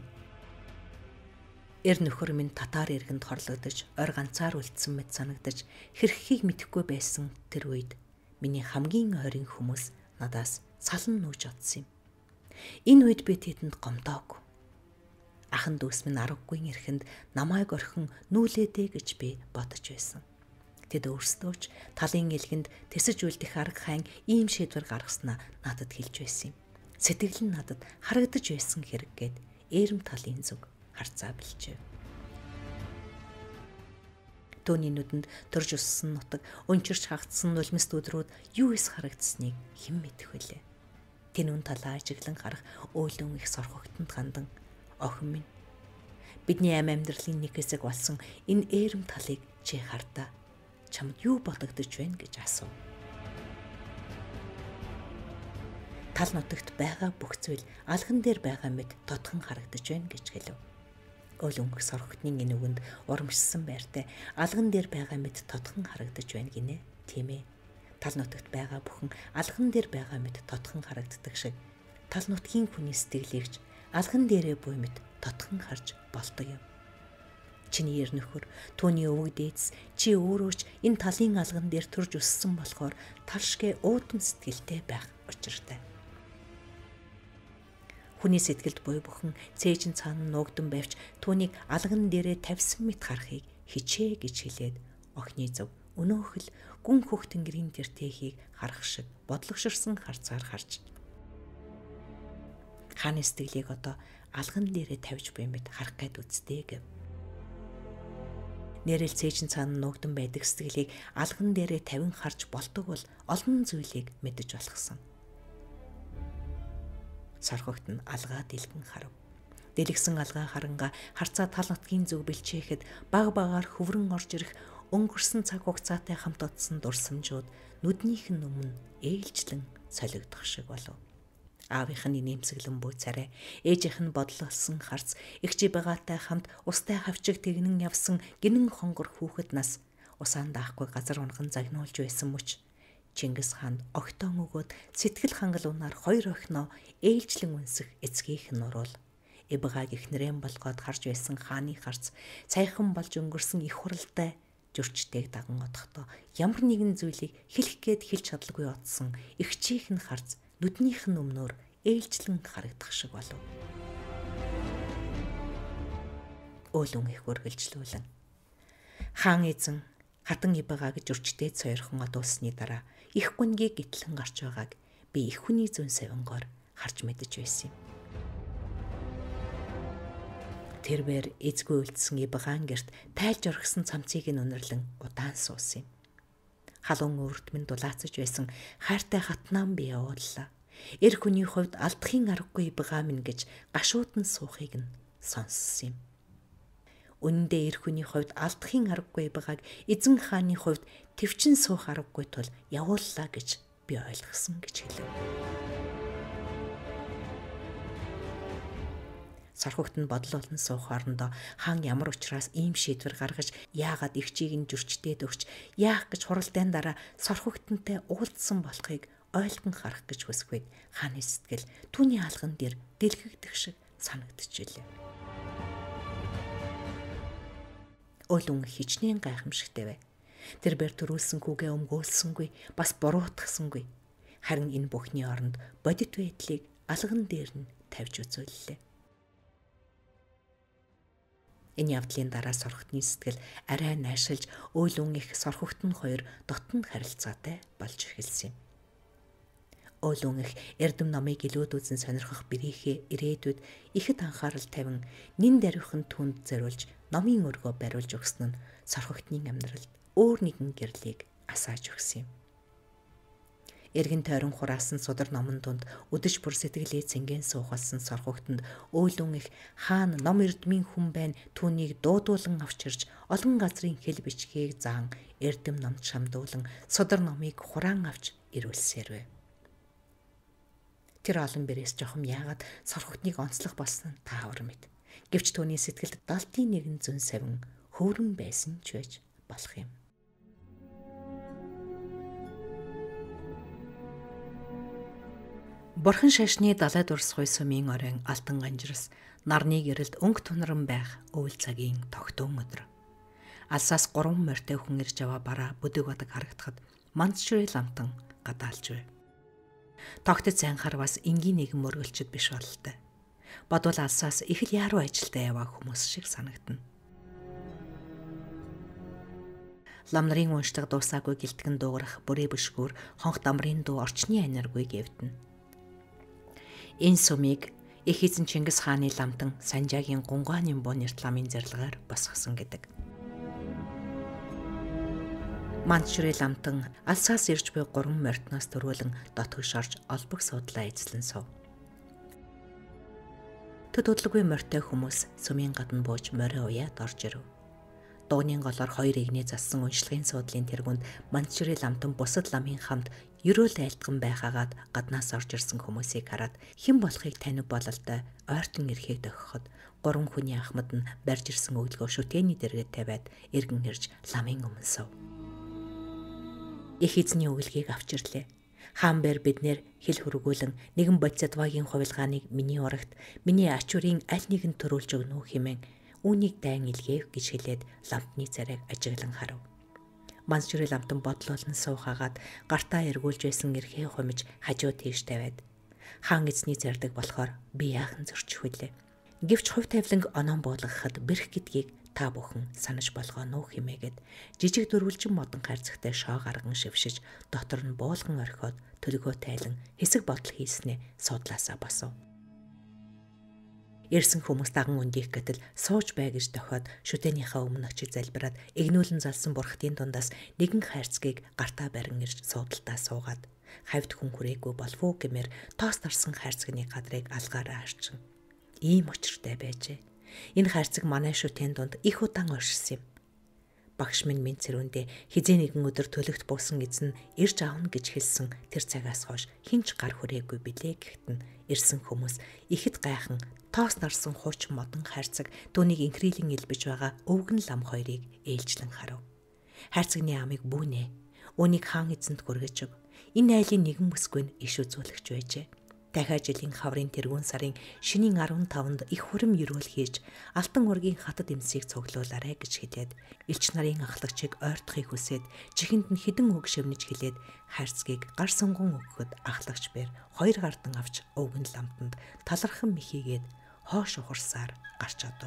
Эр нөхөр минь татар иргэнд хорлогдож, ойр ганцаар үлдсэн мэт санагдаж, хэрхийг мэдэхгүй байсан тэр үед миний хамгийн ойрын хүмүүс надаас салан нүүж одсон юм. Энэ үед би тэдэнд гомдоогүй. Ахан дүүс минь аргагүй эрхэнд намайг орхин нүүлээдэ гэж би бодож байсан. Тэд өөрсдөө ч талын элгэнд тэсэж үлдэх арга хайн ийм шийдвэр гаргаснаа надад хэлж байсан юм. Сэтгэл нь надад харагдаж байсан хэрэг гээд эрэм талын зүг харцаа билжээ. Төвний нүдэнд төрж өссөн нутаг, өнчирч хагцсан нулимс өдрүүд юу эс харагдсныг хэн мэдэх вүлээ. Тэнүүн талаа ажиглан харах өөлөн их сорхогтонд хандан охин минь бидний амь амьдралын нэг хэсэг болсон энэ эрэм талыг чи хардаа чамд юу бодогдож байна гэж асуув. Тал нутагт байгаа бүх зүйл алган дээр байгаа мэт тодхон харагдаж байна гэж хэлв. Өөлөнгөх сорхогтны энэ үгэнд урамшсан байртай алган дээр байгаа мэт тодхон харагдаж байна гинэ. Тийм ээ. Тал нутагт байгаа бүхэн алган дээр байгаа мэт тодхон харагддаг шиг тал нутгийн хүний сэтгэлийгч алган дээрээ буй мэт тодхон харж болдог юм. Чиний эр нөхөр, түүний өвөг дээдс чи өөрөө ч энэ талын алган дээр төрж өссөн болохоор тал шигэ уудам сэтгэлтэй байх учиртай. Хүний сэтгэлд буй бүхэн цээжин цаана нуугдан байвч түүнийг алган дээрээ тавьсан мэт харахыг хичээ гэж хэлээд охины зөв өнөөхөл гүн хөх тэнгэрийн тэртэхийг харах шиг бодлогоширсан харцаар харж хааны сэтгэлийг одоо алган дээрээ тавьж буй мэт харах гээд үзтээ гэв. Нэрэл цээжин цаана нуугдан байдаг сэтгэлийг алган дээрээ тавин харж болдог бол олон зүйлийг мэдэж болохсон. Сорхогт нь алгаа дэлгэн харав. Дэлгсэн алгаа харанга харцаа тал нутгийн зүг бэлчээхэд баг багаар хөврөн орж ирэх өнгөрсөн цаг хугацаатай хамт утсан дурсамжууд нүднийх нь өмнө ээлжлэн солигдох шиг болов. Аавынх нь нэмсэглэн буй царай, ээжийнх нь бодлолсон харц, эгчи байгаатай хамт устай хавчиг тэгнэн явсан гинэн хонгор хүүхэд нас усаан даахгүй газар унган загнуулж байсан мөч Чингис хаан огтон өгөөд сэтгэл хангал унаар хоёр охиноо ээлжлэн үнсэх эцгийнх нь уруул. Эбгааг ихнэрэн болгоод харж байсан хааны харц цайхан болж өнгөрсөн их хуралтай зөрчтэйг даган одохдоо ямар нэгэн зүйлийг хэлэх гээд хэлж чадлагүй одсон эгчийнх нь харц нүднийх нь өмнөөр ээлжлэн харагдах шиг болов. Өөлөн их үргэлжлүүлэн хаан эзэн хатан ибагаа гэж өрчтэй цойрхон одуулсны дараа их гүнгийг гэтлэн гарч байгааг би их хүний зүүн савингоор харж мэдэж байсан юм. Тэрбээр эзгүй үлдсэн ибагаан герт тайлж орхисон цамцыг нь өнөрлөн удаан суусан юм. Халуун өөрт минь дулаацж байсан хайртай хатнаан би явууллаа. Эр хүний хувьд алдахын аргагүй ибагаа минь гэж гашуудан суухыг нь сонссон юм. Үнэндээ эр хүний хувьд алдахын аргагүй байгааг эзэн хааны хувьд төвчин суух аргагүй тул явууллаа гэж би ойлгосон гэж хэлв. Сорхогт нь бодол болон суух хоорондоо хаан ямар учраас ийм шийдвэр гаргаж яагаад эгчийг нь жүрчдээд өгч яах гэж хуралдаан дараа сорхогтонтой уулзсан болохыг ойлгон харах гэж хүсвэд хааны сэтгэл түүний алган дээр дэлгэгдэх шиг санагдчихжээ. Өлөн хичнээн гайхамшигтай бай. Тэр бэр төрүүлсэнхүүгээ өмгөөлсөнгүй, бас буруутгасангүй. Харин энэ бүхний оронд бодит байдлыг алган дээр нь тавьж үзүүллээ. Энэ явдлын дараа сорхогтны сэтгэл арай найшилж Өлөн их сорхогтон хоёр дотнд харилцаатай болж эхэлсэн юм. Өлөн их эрдэм номыг илүүд үзэн сонирхох бэрийнхээ ирээдүйд ихэд анхаарал тавин нин даруйхан түнд зориулж номын өргөө бариулж өгсөн нь сорхогтны амьдралд өөр нэгэн гэрлийг асааж өгсөн юм. Эргэн тойрон хураасан судар номон донд өдөж бүр сэтгэлээ цэнгэн суухалсан сорхогтонд Өлөн их хаан ном эрдмийн хүн байна түүнийг дуудуулан авчирч олон газрын хэл бичгийг заан эрдэм номд шамдуулан судар номыг хураан авч ирүүлсээрвэ. Тэр олон бэрээс жохом яагаад сорхогтныг онцлох болсон таавар мэд. Гэвч түүний сэтгэлд далтын нэгэн зүн савин хөөрөн байсан ч байж болох юм. Бурхан шашны далайд урсгой сумын оройн алтан ганжирс нарны гэрэлд өнгө тунран байх өвөл цагийн тогтун өдөр. Алсаас гурван морьтой хүн ирж аваа бараа бүдэг бодог харагдахад мандчрын ламтан гадаалж бай. Тогтод зайнхаар бас энгийн нэгэн мөргөлчд биш бололтой. Бодвол алсаас их л яруу ажилдаа яваа хүмүүс шиг санагдана. Лам нарын уншдаг дуусаагүй гэлтгэн дуугарах бүрээ бишгүүр хонх дамрын дуу орчны аниргүй гэвдэнэ. Энэ сумыг их эзэн Чингис хааны ламтан Санжаагийн гунгааны буу нэрт ламын зарлагаар босгосон гэдэг. Мандчрын ламтан алсаас ирж буй гурван морьтноос төрүүлэн дотгош орж олбог суудлаа эзлэн сув. Төд удлгүй морьтой хүмүүс сумын гадна бууж морио уяад орж ирэв. Дууны голоор хоёр игнээ зассан уншлагын суудлын тэргүнд Мандчрын ламтан бусад ламын хамт ерөөл айлтган байхаагаад гаднаас орж ирсэн хүмүүсийг хараад хэн болохыг танив бололтой ойртон эрхийг дохиход гурван хүний ахмад нь барьж ирсэн өглөө шүтээний дэргэд тавиад эргэн ирж ламын өмнө сув. Их эзний өглөгийг авчирлээ. Хаан бэр биднэр хэл хөргүүлэн нэгэн бодисадвагийн хувилгааныг миний урагт миний ачуурын аль нэгэн төрүүлж өгнө үү хэмээн үүнийг дайн илгээв гэж хэлээд ламтны царайг ажиглан харав. Мандчрын ламтан бодлолон суухагаад гартаа эргүүлж байсан эрхээ хумиж хажуу тийш тавиад хаан эзний зардаг болохоор би яахан зөрчих вүлээ. Гэвч хувь тавиланг оноон буулгахад бэрх гэдгийг та бүхэн санаж болгоно уу хэмээгээд жижиг дөрвөлжин модон хайрцагтай шоо гарган шившиж дотор нь буулган орхиод төлгөө тайлан хэсэг бодол хийснээ судлаасаа босов. Ирсэн хүмүүс даган үндийх гэтэл сууж бай гэж дохиод шүтээнийхээ өмнө очиж залбираад эгнүүлэн залсан бурхтын дундаас нэгэн хайрцгийг гартаа барин ирж суудалтаа суугаад хавьд хүн хүрээгүй болов уу гэмээр тоос тарсан хайрцагны гадрыг алгаараа харчин. Ийм очиртай байжээ. Энэ хайрцаг манай шүтэн дунд их удаан оршсон юм. Багш минь минь цэрүүндээ хизээ нэгэн өдөр төлөгт буусан эзэн ирж аавна гэж хэлсэн тэр цагаас хойш хинч гар хүрээгүй билээ гэхэд нь ирсэн хүмүүс ихэд гайхан тоос нарсан хуучин модон хайрцаг түүнийг инхрийлэн илбэж байгаа өвгөн лам хоёрыг ээлжлэн харав. Хайрцагны амыг бүүнэ. Үүнийг хаан эзэнт хүргэж өг. Энэ айлын нэгэн бүсгүй нь иш үзүүлэгч байжээ. Дахиад жилийн хаврын тэргүүн сарын шинийн арван таванд их хурэм ерөөл хийж алтан ургийн хатад эмсийг цуглуулаарай гэж хэлээд элч нарын ахлагчийг ойртохыг хүсээд чихэнд нь хідэн үг шивнэж хэлээд хайрцгийг гар сунган өгөхөд ахлагч бэр хоёр гардан авч өвгөн ламтанд талархан мэхийгээд хоош ухарсаар гарч одов.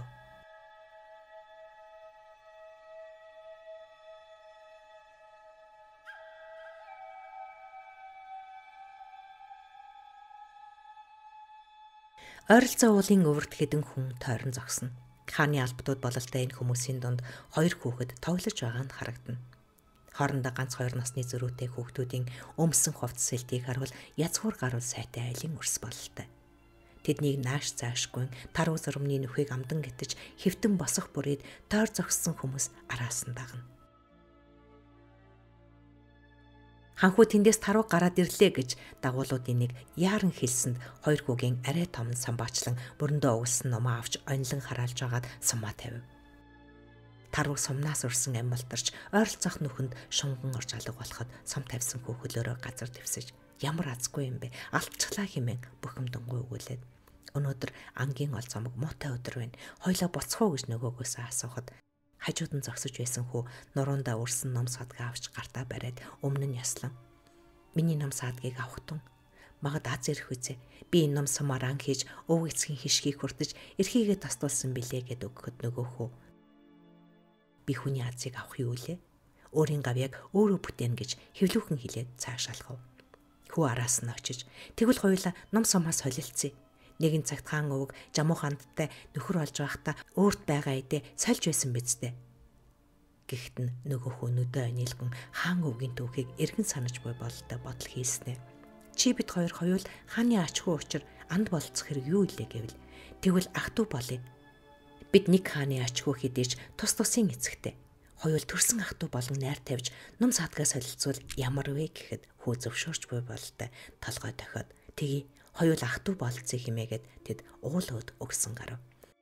Ойролцоо уулын өвөрт хэдэн хүн тойрон зогсно. Хааны албатууд бололтой энэ хүмүүсийн дунд хоёр хүүхэд тоглож байгаа нь харагдана. Хоорондоо ганц хоёр насны зөрүүтэй хүүхдүүдийн өмсөн хувцас сэлтийг харуул язгуур гаруул сайтай айлын өрс бололтой. Тэднийг нааш заашгүй таруу зурмны нөхийг амдан гэтэж хэвтэн босох бүрээд тойр зогссон хүмүүс араас нь дагна. Ханхүү тэндээс таруу гараад ирлээ гэж дагуулуудын нэг яаран хэлсэнд хоёр хүүгийн арай том самбаачлан мөрөндөө угссан нумаа авч онилон хараалж байгаад сумаа тавив. Таруу сумнаас урсан амбалтарч ойролцоох нүхэнд шунган орж алга болоход сум тавьсан хүү хөлөөрөө газар дэвсэж ямар азгүй юм бэ? Алдчихлаа хэмээн бухимдангуй өгүүлээд өнөөдөр ангийн ол цомог муутай өдөр байна. Хойлоо буцхуу гэж нөгөөгөөсөө асуухад хажууд нь зогсож байсан хүү нуруундаа урсан ном садгаа авч гартаа бариад өмнө нь яслан. Миний ном садгийг авах тун. Магад аз ирэх үзээ. Би энэ ном сумаар ан хийж өв эцгийн хишгийг хүртэж эрхийгээ тастуулсан билээ гэд өгөхөд нөгөө хүү. Би хүний азыг авах юу лээ? Өөрийн гавьяг өөрөө бүтээн гэж хэвлүүхэн хэлээд цаашаалхав. Хүү араас нь очиж тэгвэл хоёулаа ном сумаас холилцъя. Нэгэн цагт хаан өвөг жамуу хандтай нөхөр олж байхдаа өөрт байгаа эдээ сольж байсан биз дээ. Гэхдээ нөгөө хүү нүдэ анилган хаан өвгийн түүхийг эргэн санаж буй бололтой бодол хийснэ. Чи бид хоёр хоёул хааны ачхуу учир анд болцох хэрэг юу илээ гэвэл тэгвэл ах トゥ болъё. Бид нэг хааны ачхуу хідээж тус тусын эцэгтэй. Хоёул төрсөн ах トゥ болон найр тавьж ном садгаас солилцвол ямар вэ гэхэд хүү зөвшөөрч буй бололтой толгой тохиод тгий хоёул ах トゥ болцсон хэмээгээд тэд уулууд өгсөн гарав.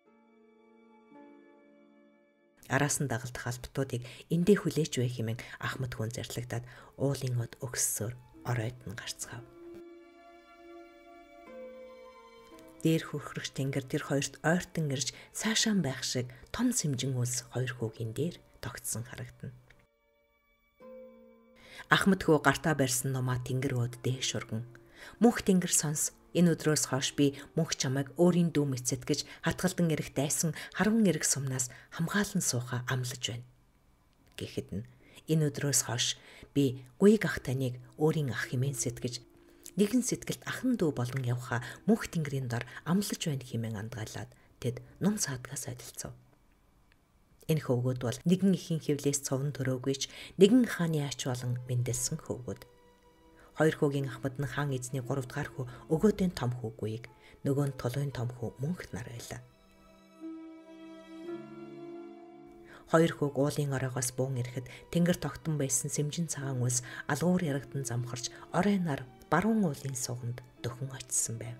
Араас нь дагалдах албатуудыг эндээ хүлээж бай хэмээн Ахмад хүн зарлагдаад уулын од өгссөөр оройд нь гарцгаав. Дээр хөрхрөгч тэнгэр тэр хоёрт ойртон ирж цаашаан байх шиг том сэмжин үлс хоёр хүүгийн дээр тогтсон харагдана. Ахмад хүү гартаа барьсан номаа тэнгэр өөд дээш урган. Мөнх тэнгэр сонс энэ өдрөөс хойш би мөнх чамайг өөрийн дүү мэцэд гэж хатгалдан ирэх дайсан харван эрэг сумнаас хамгаалан сууха амлаж байна. Гэхэд нь энэ өдрөөс хойш би гуйг ах таныг өөрийн ах хэмээн сэтгэж нэгэн сэтгэлд ахан дүү болон явха мөнх тэнгэрийн дор амлаж байна хэмээн андгаалаад тэд ном саадгаас ойдолцов. Энэ хөвгүүд бол нэгэн ихийн хөвлөөс цовн төрөөгүйч нэгэн хааны ач болон мэндэлсэн хөвгүүд. Хоёр хүүгийн Ахмад нь хаан эзний гурав дахь хүү өгөөдийн том хүүгүйг нөгөө нь толгойн том хүү мөнх нар байлаа. Хоёр хүүг уулын ороогоос буун ирэхэд тэнгэр тогтон байсан сэмжин цагаан үлс алгуур ярагдан замхарч орой нар баруун уулын суганд дөхөн очсон байв.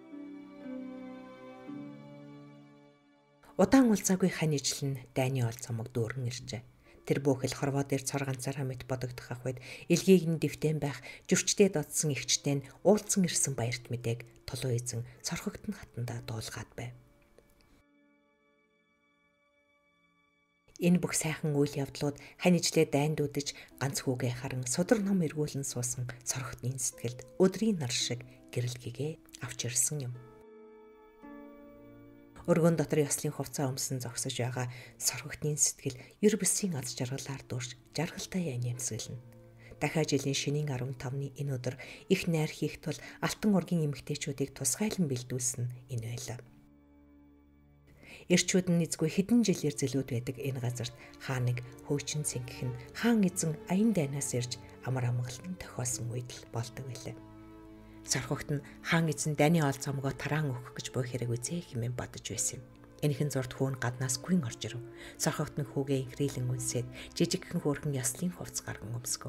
Удаан улцаагүй хань ижил нь дайны ол цомог дүүрэн иржээ. Тэр бүхэл хорвоо дээр цор ганцаараа мэт бодогдох ах үед илгийг нь дэвтэн байх жүрчтэй додсон ихчтэй нь уулзсан ирсэн баярт мэдээг толуу эзэн цорхогтон хатандаа дуулгаад байв. Энэ бүх сайхан үйл явдлууд хань ижлээ дайнд үдэж ганц хүүгээ харан судар ном эргүүлэн суусан цорхотны сэтгэлд өдрийн нар шиг гэрэл гэгээ авч ирсэн юм. Өргөн дотор ёслын хувцас өмсөн зогсож байгаа сорхогтны сэтгэл ер бүсийн аз жаргалаар дүүрч жаргалтай ян ямсгэлнэ. Дахиад жилийн шинийн арван тавны энэ өдөр их найр хийх тул алтан ургийн эмэгтэйчүүдийг тусгайлан бэлдүүлсэн энэ байлаа. Эрчүүд нь эзгүй хэдэн жилээр зэлүүд байдаг энэ газарт хааныг хөөчн цэнгэх нь хаан эзэн аян дайнаас ирж амар амгалан тохиолсон үед л болдог байлаа. Сорхогт нь хаан эзэн дайны ол цомгоо тараан өгөх гэж буй хэрэг үзээ хэмээн бодож байсан юм. Энэхэн зурд хүүн гаднаас гүн орж ирв. Сорхогт нь хүүгээ инхрийлэн үнсээд жижигхэн хөөрхөн яслын хувцас гарган өмсгөв.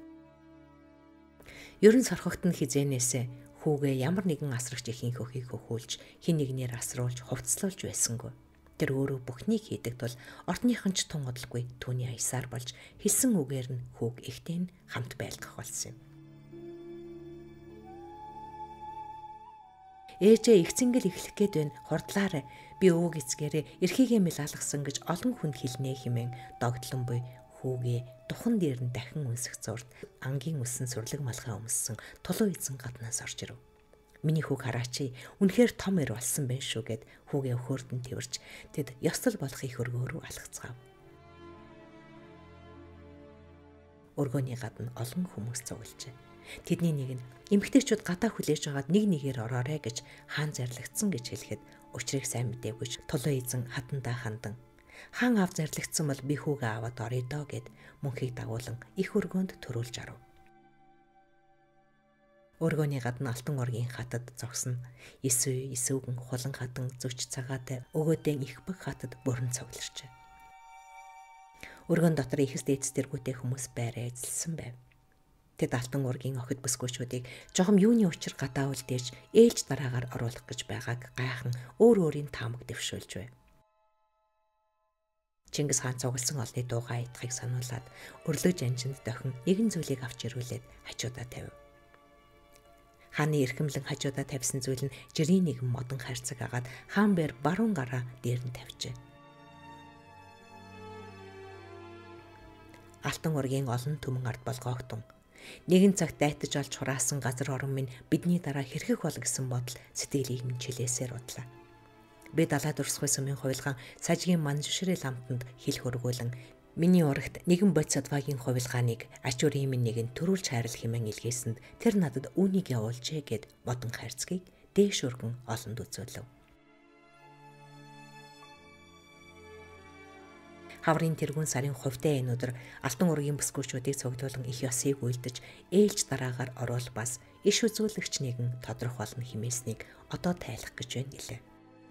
Ерөн сорхогт нь хизээнээсээ хүүгээ ямар нэгэн асрагч ихийн хөхийг хөхүүлж хин нэгнээр асруулж хувцаслуулж байсангүй. Тэр өөрөө бүхнийг хийдэг тул ордныхан ч тун удалгүй түүний аясаар болж хэлсэн үгээр нь хүүг ихтэй хамт байлгах болсон юм. Ээжээ их цэнгэл эхлэх гээд байна. Хурдлаарай. Би өвөг эцгээрээ эрхийгээ мэл алгасан гэж олон хүнд хэлнэ хэмээн догтлон буй хүүгээ духан дээр нь дахин үнсэх зурд ангийн өссөн сүрлэг малгай өмссөн тулуу эзэн гаднаас орж ирв. Миний хүүг хараач. Үнэхээр том эр болсон байх шүү гэд хүүгээ өхөөрдөн тэрвэрч тэд ёслол болох их өргөөрөө алгацгаав. Өргөний гадна олон хүмүүс цуглжээ. Тэдний нэг нь эмэгтэйчүүд гадаа хүлээж аваад нэг нэгээр ороорой гэж хаан зарлагдсан гэж хэлэхэд учрыг сайн мэдээгүй тулуу эзэн хатандаа хандан хаан аав зарлагдсан бол би хүүгээ аваад орё доо гэд мөнхийг дагуулan их өргөөнд төрүүлж арав. Өргөний гадна алтан ургийн хатад зогсно. Эсвэ эсвгэн хулан хатан зүч цагаатай өгөөдөө их баг хатад бүрэн цугларчээ. Өргөн дотор ихэс дээдс тэргүүтэй хүмүүс байраа эзэлсэн байв. Тэд алтан уургийн охид бүсгүйчүүдийг жохом юуны учир гадаа үлдээж ээлж дараагаар оруулах гэж байгааг гайхан өөр өөрийн таамаг дэвшүүлж байв. Чингис хаан цугласан олны дуугаа идахыг сануулад өрлөж анжинд дохин нэгэн зүйлийг авч ирүүлээд хажуудаа тавив. Хааны эрхэмлэн хажуудаа тавьсан зүйл нь жирийн нэгэн модон хайрцаг агаад хаан бэр баруун гараа дээр нь тавьжээ. Алтан уургийн олон түмэн ард болгоогтун нэгэн цагт дайтаж олж хураасан газар орон минь бидний дараа хэрхэх бол гэсэн бодол сэтгэлийг минь чилээсээр удлаа. Би далаад урсгай сүмийн хувилгаан сажгийн манжушрэл амтанд хил хөргүүлэн миний урагт нэгэн бодис адвагийн хувилгааныг ачуурын минь нэгэн төрүүлж хайрал хэмээн илгээсэнд тэр надад үүнийг явуулжээ гэд модон хайрцгийг дээш өргөн олонд үзүүлв. Хаврын тэргүүн сарын хувьтай энэ өдөр алтан уургийн бүсгүйчүүдийг цуглуулan их ёсыг үйлдэж ээлж дараагаар оруул бас иш үзүүлэгч нэгэн тодрох болно хэмээснийг одоо тайлах гэж байна гэлээ.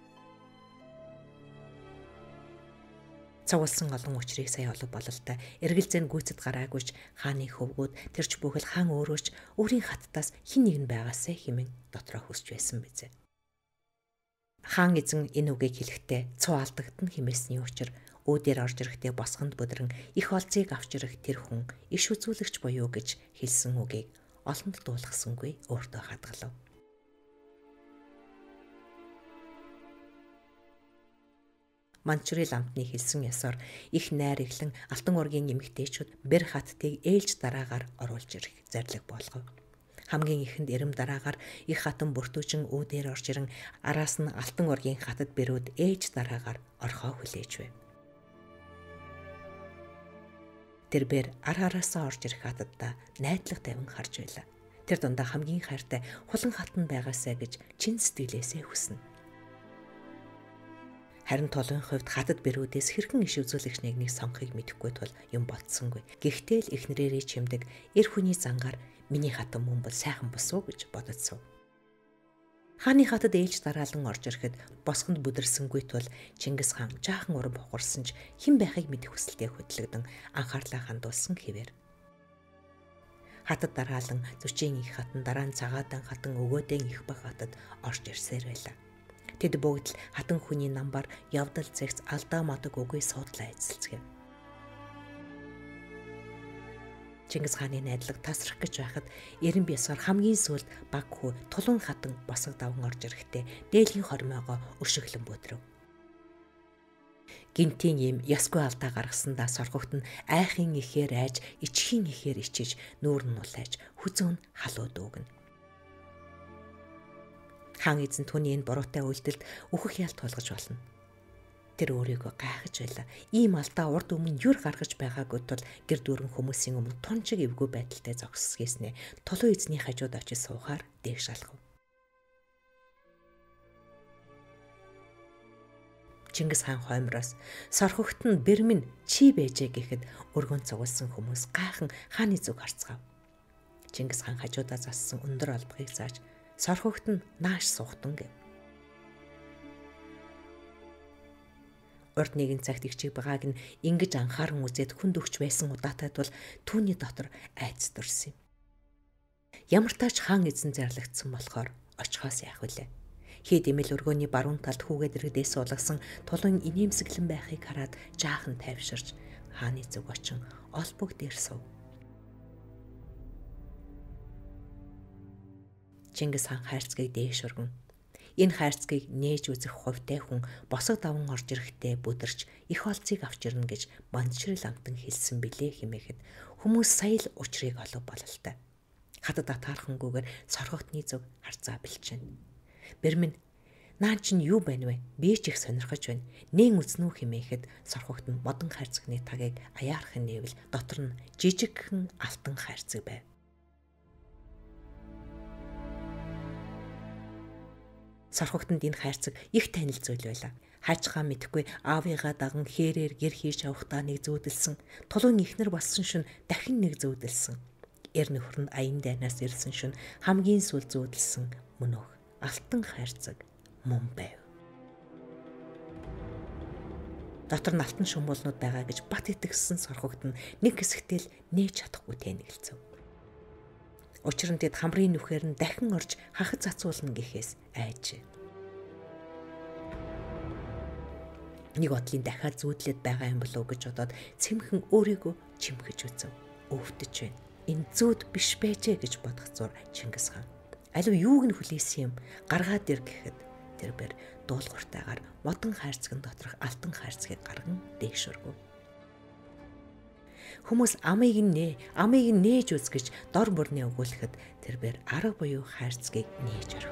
Цугласан олон учрыг сая олов бололтой эргэлзэн гүйцэд гараагүйч хааны хөвгүүд тэрч бүхэл хаан өөрөөч өөрийн хаттаас хин нэг нь байгаасай хэмээн дотроо хүсч байсан бизээ. Хаан эзэн энэ үгийг хэлэхдээ цуу алдагдана хэмээсний учир үүдээр орж ирэхдээ босгонд бүдрэн их олзыг авч ирэх тэр хүн иш үзүүлэгч буюу гэж хэлсэн үгийг олонд дуулгасангүй өөртөө хадгалав. Манчрил амтны хэлсэн ёсоор их найр иглэн алтан уургийн эмэгтэйчүүд бэр хаттыг ээлж дараагаар оруулж ирэх зарлиг болгов. Хамгийн ихэнд эрэм дараагаар их хатан бүртүүжин үүдээр орж ирэн араас нь алтан уургийн хатад бэрүүд ээж дараагаар орхоо хүлээж байв. Тэр бэр ар араасаа орж ирэх хатаддаа найдлага тавин харж байлаа. Тэр дундаа хамгийн хайртай хулан хатан байгаасай гэж чин сэтгэлээсээ хүснэ. Харин толгойн хувьд хатад бэрүүдээс хэрхэн иш үзүүлэгч нэгнийг сонгохыг мэдэхгүй тул юм бодсонгүй. Гэхдээ л эхнэрээрээ чимдэг эр хүний зангаар миний хатан мөн бол сайхан босуу гэж бододсов. Хааны хатад ээлж дараалан орж ирэхэд босгонд бүдэрсэнгүй тул Чингис хаан жаахан урам бохорсон ч хэн байхыг мэдэх хүсэлтэд хөдлөгдөн анхаарлаа хандуулсан хэвээр. Хатад дараалан зүчийн их хатан дараа нь цагаадан хатан өгөөдэн их баг хатад орж ирсээр байлаа. Тэд бүгд л хатан хүний намбар явдал зэгц алдаа мадаг үгүй суудлаа эзэлцгээв. Чингис хааны найдлага тасрах гэж байхад Эрен Бясаар хамгийн сүүлд баг хүү тулан хатан босог даван орж ирэхдээ дээлийн хормойгоо өшөглөн бүдрөв. Гинтийн юм ясгүй алдаа гаргасандаа сорхогт нь айхын ихээр айж, ичхийн ихээр ичиж, нүүр нь улайж, хүзүүн халууд өгнө. Хаан эзэн түүний энэ буруутай үйлдэлд үхэх ял тулгаж болно. Тэр өөрийгөө гайхаж байлаа. Ийм алдаа урд өмнө юр гаргаж байгаагүй тул гэр дүүрэн хүмүүсийн өмнө тунчиг эвгүй байдалтай зогсгийснэ. Толгой эзний хажууд очиж суухаар дээх шалхав. Чингис хаан хоймроос сорхогт нь бэр минь чи бэжээ гэхэд өргөн цугулсан хүмүүс гайхан хааны зүг харцгаав. Чингис хаан хажуудаа зассан өндөр албахыг зааж сорхогт нь нааш суухтан гэв. Урд нэгэн цагт игчиг байгааг нь ингэж анхааран үзээд хүнд өгч байсан удаатай тул түүний дотор айц дурсан юм. Ямар тач хаан эзэн зарлагдсан болохоор очихоос яах вүлээ. Хид имэл өргөөний баруун талд хүүгээд иргэдээс суулгасан тулан инээмсэглэн байхыг хараад жаахан тайвширч хааны зүг очин олбог дээр сув. Чингис хаан хайрцгийг дээш өргөн энэ хайрцгийг нээж үзэх хувьтай хүн босог даван орж ирэхдээ бүдэрч их олцыг авч ирнэ гэж Манчрил амтан хэлсэн билээ хэмээхэд хүмүүс сая л учрыг олов бололтой. Хатад атаархангүйгээр соргогтны зүг харцаа бэлчээн. Бэр минь наан чинь юу байна вэ? Би ч их сонирхож байна. Нээн үзнүү хэмээхэд соргогт нь модон хайрцагны тагийг аяархан нээвэл дотор нь жижигхэн алтан хайрцаг байв. Сорхогтонд энэ хайрцаг их танил зүйл байлаа. Хайчгаа мэдхгүй аавыгаа даган хээрээр гэр хийж авахдаа нэг зүүдэлсэн. Тулуун ихнэр болсон шин дахин нэг зүүдэлсэн. Эр нөхөр нь аян дайнаас ирсэн шин хамгийн сүүл зүүдэлсэн мөнөөх алтан хайрцаг мөн байв. Дотор нь алтан шумуулнууд байгаа гэж бат итгэсэн сорхогт нь нэг хэсэгтэл нээж чадахгүй тэнэгэлцв. Учир нь тэд хамрын нүхээр нь дахин орж хахад цацуулна гэхээс айжээ. Нэг бодлын дахиад зүүдлээд байгаа юм болов уу гэж бодоод цэмхэн өөрийгөө чимхэж үзв. Өвдөж байна. Энэ зүүд биш байжээ гэж бодох зур Чингис хаан. Аливаа юуг нь хүлээсэн юм гаргаад ир гэхэд тэрээр дуулууртайгаар модон хайрцагын доторх алтан хайрцгийг гарган дээш өргөв. Хүмүүс амыг нэ, амыг нээж үз гэж дор бүрнээ өгүүлэхэд тэрээр арга буюу хайрцгийг нээж өргөв.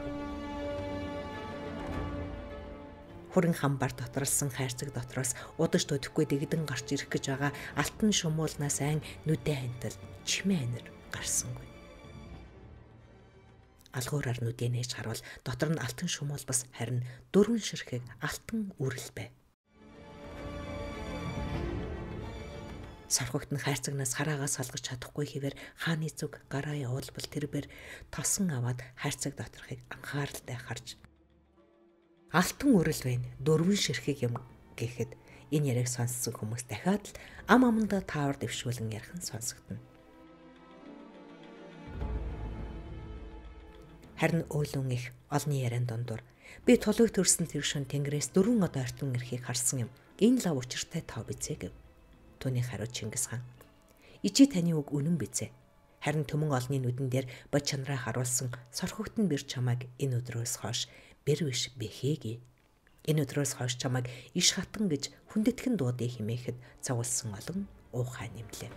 Хурин хамбар доторлсон хайрцаг дотроос удаж төдөхгүй дэгдэн гарч ирэх гэж байгаа алтан шумуулнаас айн нүдэ хантал чимээ анир гарсангүй. Алгуураар нүдэ нээж харуул дотор нь алтан шумуул бас харин дөрвөн ширхэг алтан үрэл байв. Сархогт нь хайрцагнаас хараагаас салгаж чадахгүй хэвээр хааны зүг гараа явуулбал тэрээр тосон аваад хайрцаг доторхыг анхааралтай харж алтан үрэл байна. Дөрвөн ширхэг юм гэхэд энэ яриаг сонссон хүмүүс дахиад л ам амандаа таавар дэвшүүлэн ярих нь сонсогдно. Харин өөлөн их олны яриан дондор би тулыг төрсөн тэр шин тэнгэрээс дөрвөн од ортон эрхийг харсан юм. Энэ лав учиртай тав бизээ гэв. Түүний хариу Чингис хаан. Ичи таны үг үнэн бизээ. Харин төмөн олны нүдэн дээр бод чанараа харуулсан сорхогтон бэр чамайг энэ өдрөөс хойш бэр биш бэхээги. Энэ өдрөөс хойш чамайг иш хатан гэж хүндэтгэн дуудъя хэмээхэд цавуулсан олон уухай нэмлээ.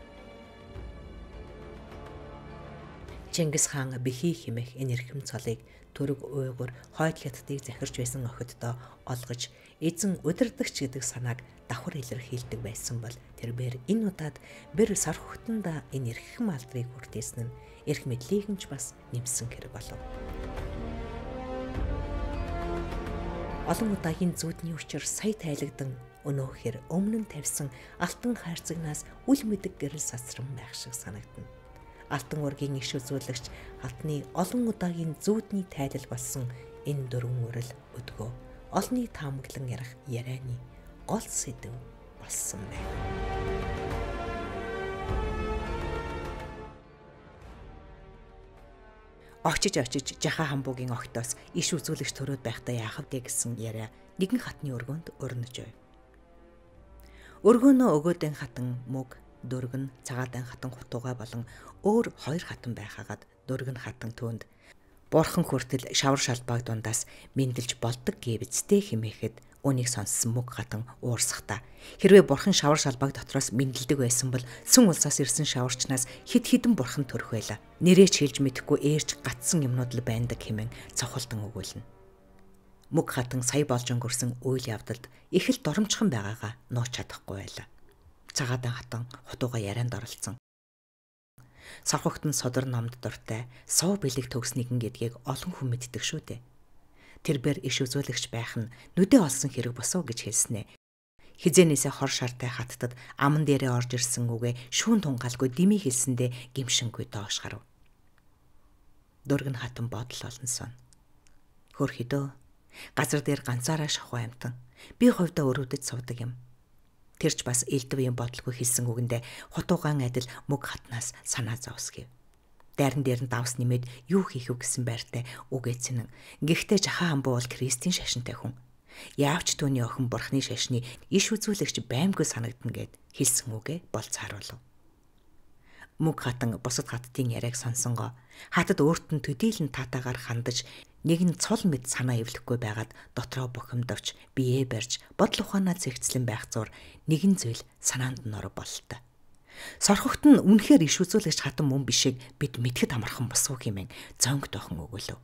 Чингис хаан бэхий хэмээх энэ эрхэм цолыг төрөг уйгур хойд хятадыг захирч байсан охиддоо олгож эзэн удирдагч гэдэг санааг давхар илэрхийлдэг байсан бол тэрээр энэ удаад бэр сархогтондоо энэ эрхэм алдрыг хүртээсэн нь эрх мэдлийг нь ч бас нэмсэн хэрэг болов. Олон удаагийн зүудний учир сая тайлагдан өнөөхөр өмнө нь тавьсан алтан хайрцагнаас үл мэдэг гэрэл сасран байх шиг санагдана. Алтан ургийн иш үзүүлэгч алтны олон удаагийн зүудний тайлал болсон энэ дөрвөн үрэл өдгөө олны таамаглан ярих ярианы гол сэдэв болсон байна. Очиж очиж жаха хамбуугийн огтоос иш үзүүлэгч төрөөд байхдаа яахав гэ гэсэн яриа нэгэн хатны өргөнд өрнөж байв. Өргөнөө өгөөдэн хатан мөг дөргөн цагаатан хатан хутууга болон өөр хоёр хатан байхагаад дөргөн хатан түүнд бурхан хүртэл шавар шалбааг дундаас мэндэлж болдог гэвэцтэй хэмээхэд үнийг сонссон мөг хатан уурсахта хэрвээ бурхан шавар шалбааг дотроос мэндэлдэг байсан бол сүн улсаас ирсэн шаварчнаас хид хідэн бурхан төрөх байлаа. Нэрэж хэлж мэдэхгүй ээрч гатсан юмнууд л байдаг хэмээн цохолдон өгүүлнэ. Мөг хатан сая болж өнгөрсөн үйл явдалд их л доромжхон байгаагаа нууц чадахгүй байлаа. Цагаатан хатан хутууга ярианд оролцсон. Сархогт нь содор номд дуртай сов бэлэг төгснэгэн гэдгийг олон хүн мэддэг шүү дээ. Тэрээр иш үзүүлэгч байх нь нүдэ олсон хэрэг босоо гэж хэлснэ. Хизэнээсээ хор шартай хаттад аман дээрээ орж ирсэн үгээ шүүн тунгаалгүй дими хэлсэндээ гимшингүй доош гарав. Дөргөн хатан бодол олон сон. Хөрхидөө газар дээр ганцаараа шахуу амтан би хувьдаа өрөвдөж суудаг юм. Тэрч бас элдвийн бодлого хэлсэн үгэндээ хутуугаан адил мөг хатнаас санаа зовсгив. Дайран дээр нь давс нэмээд юу хийх вэ гэсэн байртай үгээцэн. Гэхдээ жаха хамбуу бол Кристийн шашинтай хүн. Яавч түүний охин бурхны шашны иш үзүүлэгч баймгүй санагдана гэд хэлсэн үгээ болцааруулв. Мөг хатан бусад хаттын яриаг сонсонгоо хатад өөрт нь төдийлөн таатаагаар хандаж нэг нь цол мэд санаа эвлэхгүй байгаад дотроо бухимдавч биеэ барьж бодол ухаанаа зэгцлэн байх зур нэгэн зүйл санаанд нь оров бололтой. Сорхогт нь үнэхээр иш үзүүлэгч хатан мөн бишийг бид мэдхэд амархан босуу хэмээн зөнгө тохон өгөөлөв.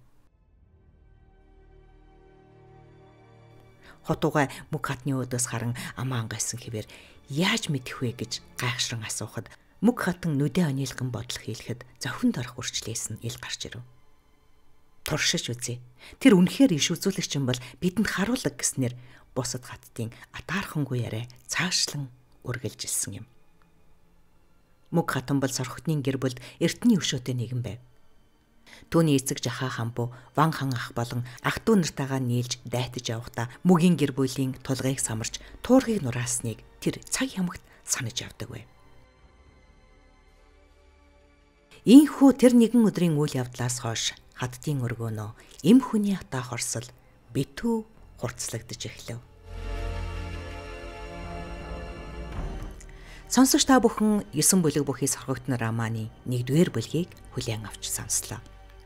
Хотууга мөг хатны өөдөөс харан амаа ангайсан хэвээр яаж мэдэх вэ гэж гайхшран асуухад мөг хатан нүдэ онилган бодол хийлэхэд зохион дорох үрчлээс нь ил гарч ирв. Туршиж үзье. Тэр үнэхээр иш үзүүлэгч юм бол бидэнд харуулга гэснээр бусад хаттын атаархангүй яриа цаашлан үргэлжилсэн юм. Мөг хатан бол сорхотны гэр бүлд эртний өшөөтэй нэгэн байв. Түүний эцэг жахаа хамбуу ван хан ах болон ах дүү нартайгаа нийлж дайтаж явахдаа мөгийн гэр бүлийн тулгыг самарч туургийг нураасныг тэр цаг ямагт санаж явдаг байв. Ийхүү тэр нэгэн өдрийн үйл явдлаас хойш хаттын өргөөнөө эм хүний хатаа хорсол битүү хурцлагдж эхлэв. Сонсогч та бүхэн есөн бүлэг бүхий соргогдсон романы нэгдүгээр бүлгийг хүлээн авч сонслоо.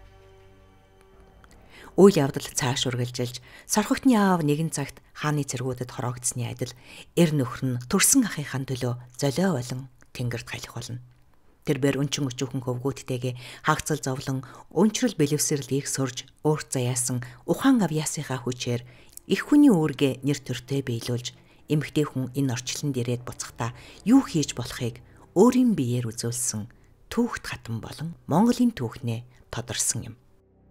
Үйл явдал цааш үргэлжилж соргогдны аав нэгэн цагт хааны цэргүүдэд хороогдсны адил эр нөхөр нь төрсөн ахынхаа төлөө золио болон тэнгэрт халих болно. Тэрбээр өнчин өчүүхэн хөвгүүдтэйгээ хагцал зовлон өнчрөл бэлэвсэрэл их сурж өөрт заяасан ухаан авьяасынхаа хүчээр их хүний үүргээ нэр төртөө биелүүлж эмэгтэй хүн энэ орчлонд ирээд буцахдаа юу хийж болохыг өөрийн биеэр үзүүлсэн түүхт хатан болон Монголын түүхнээ тодорсон юм.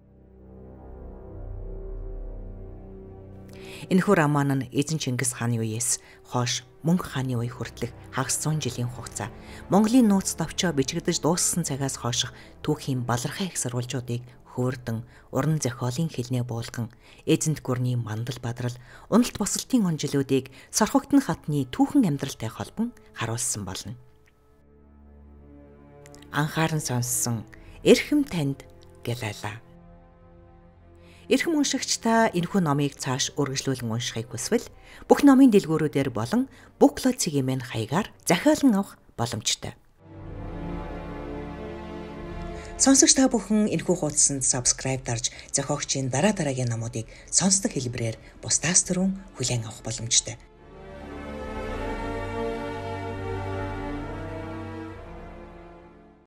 Энэхүү роман нь эзэн Чингис хааны үеэс хойш Мөнх хааны үе хүртэлх хагас зуун жилийн хугацаа Монголын нууц товчоо бичигдэж дууссан цагаас хойших түүхийн балархай их сурвалжуудыг хөөрдөн уран зохиолын хэлнээ буулган эзэнт гүрний мандал бадрал уналт босолтын онжилуудыг сорхогдсон хатны түүхэн амьдралтай холбон харуулсан болно. Анхааран сонссон эрхэм танд гэлээлаа. Эрхэм уншигч та энэхүү номыг цааш үргэлжлүүлэн уншихыг хүсвэл бүх номын дэлгүүрүүдээр болон Booklet цэгийн хаягаар захиалан авах боломжтой. Сонсогч та бүхэн энэхүү хуудсанд subscribe дарж зохиогчийн дараа дараагийн номуудыг сонсдог хэлбэрээр бусдаас түрүүн хүлээн авах боломжтой.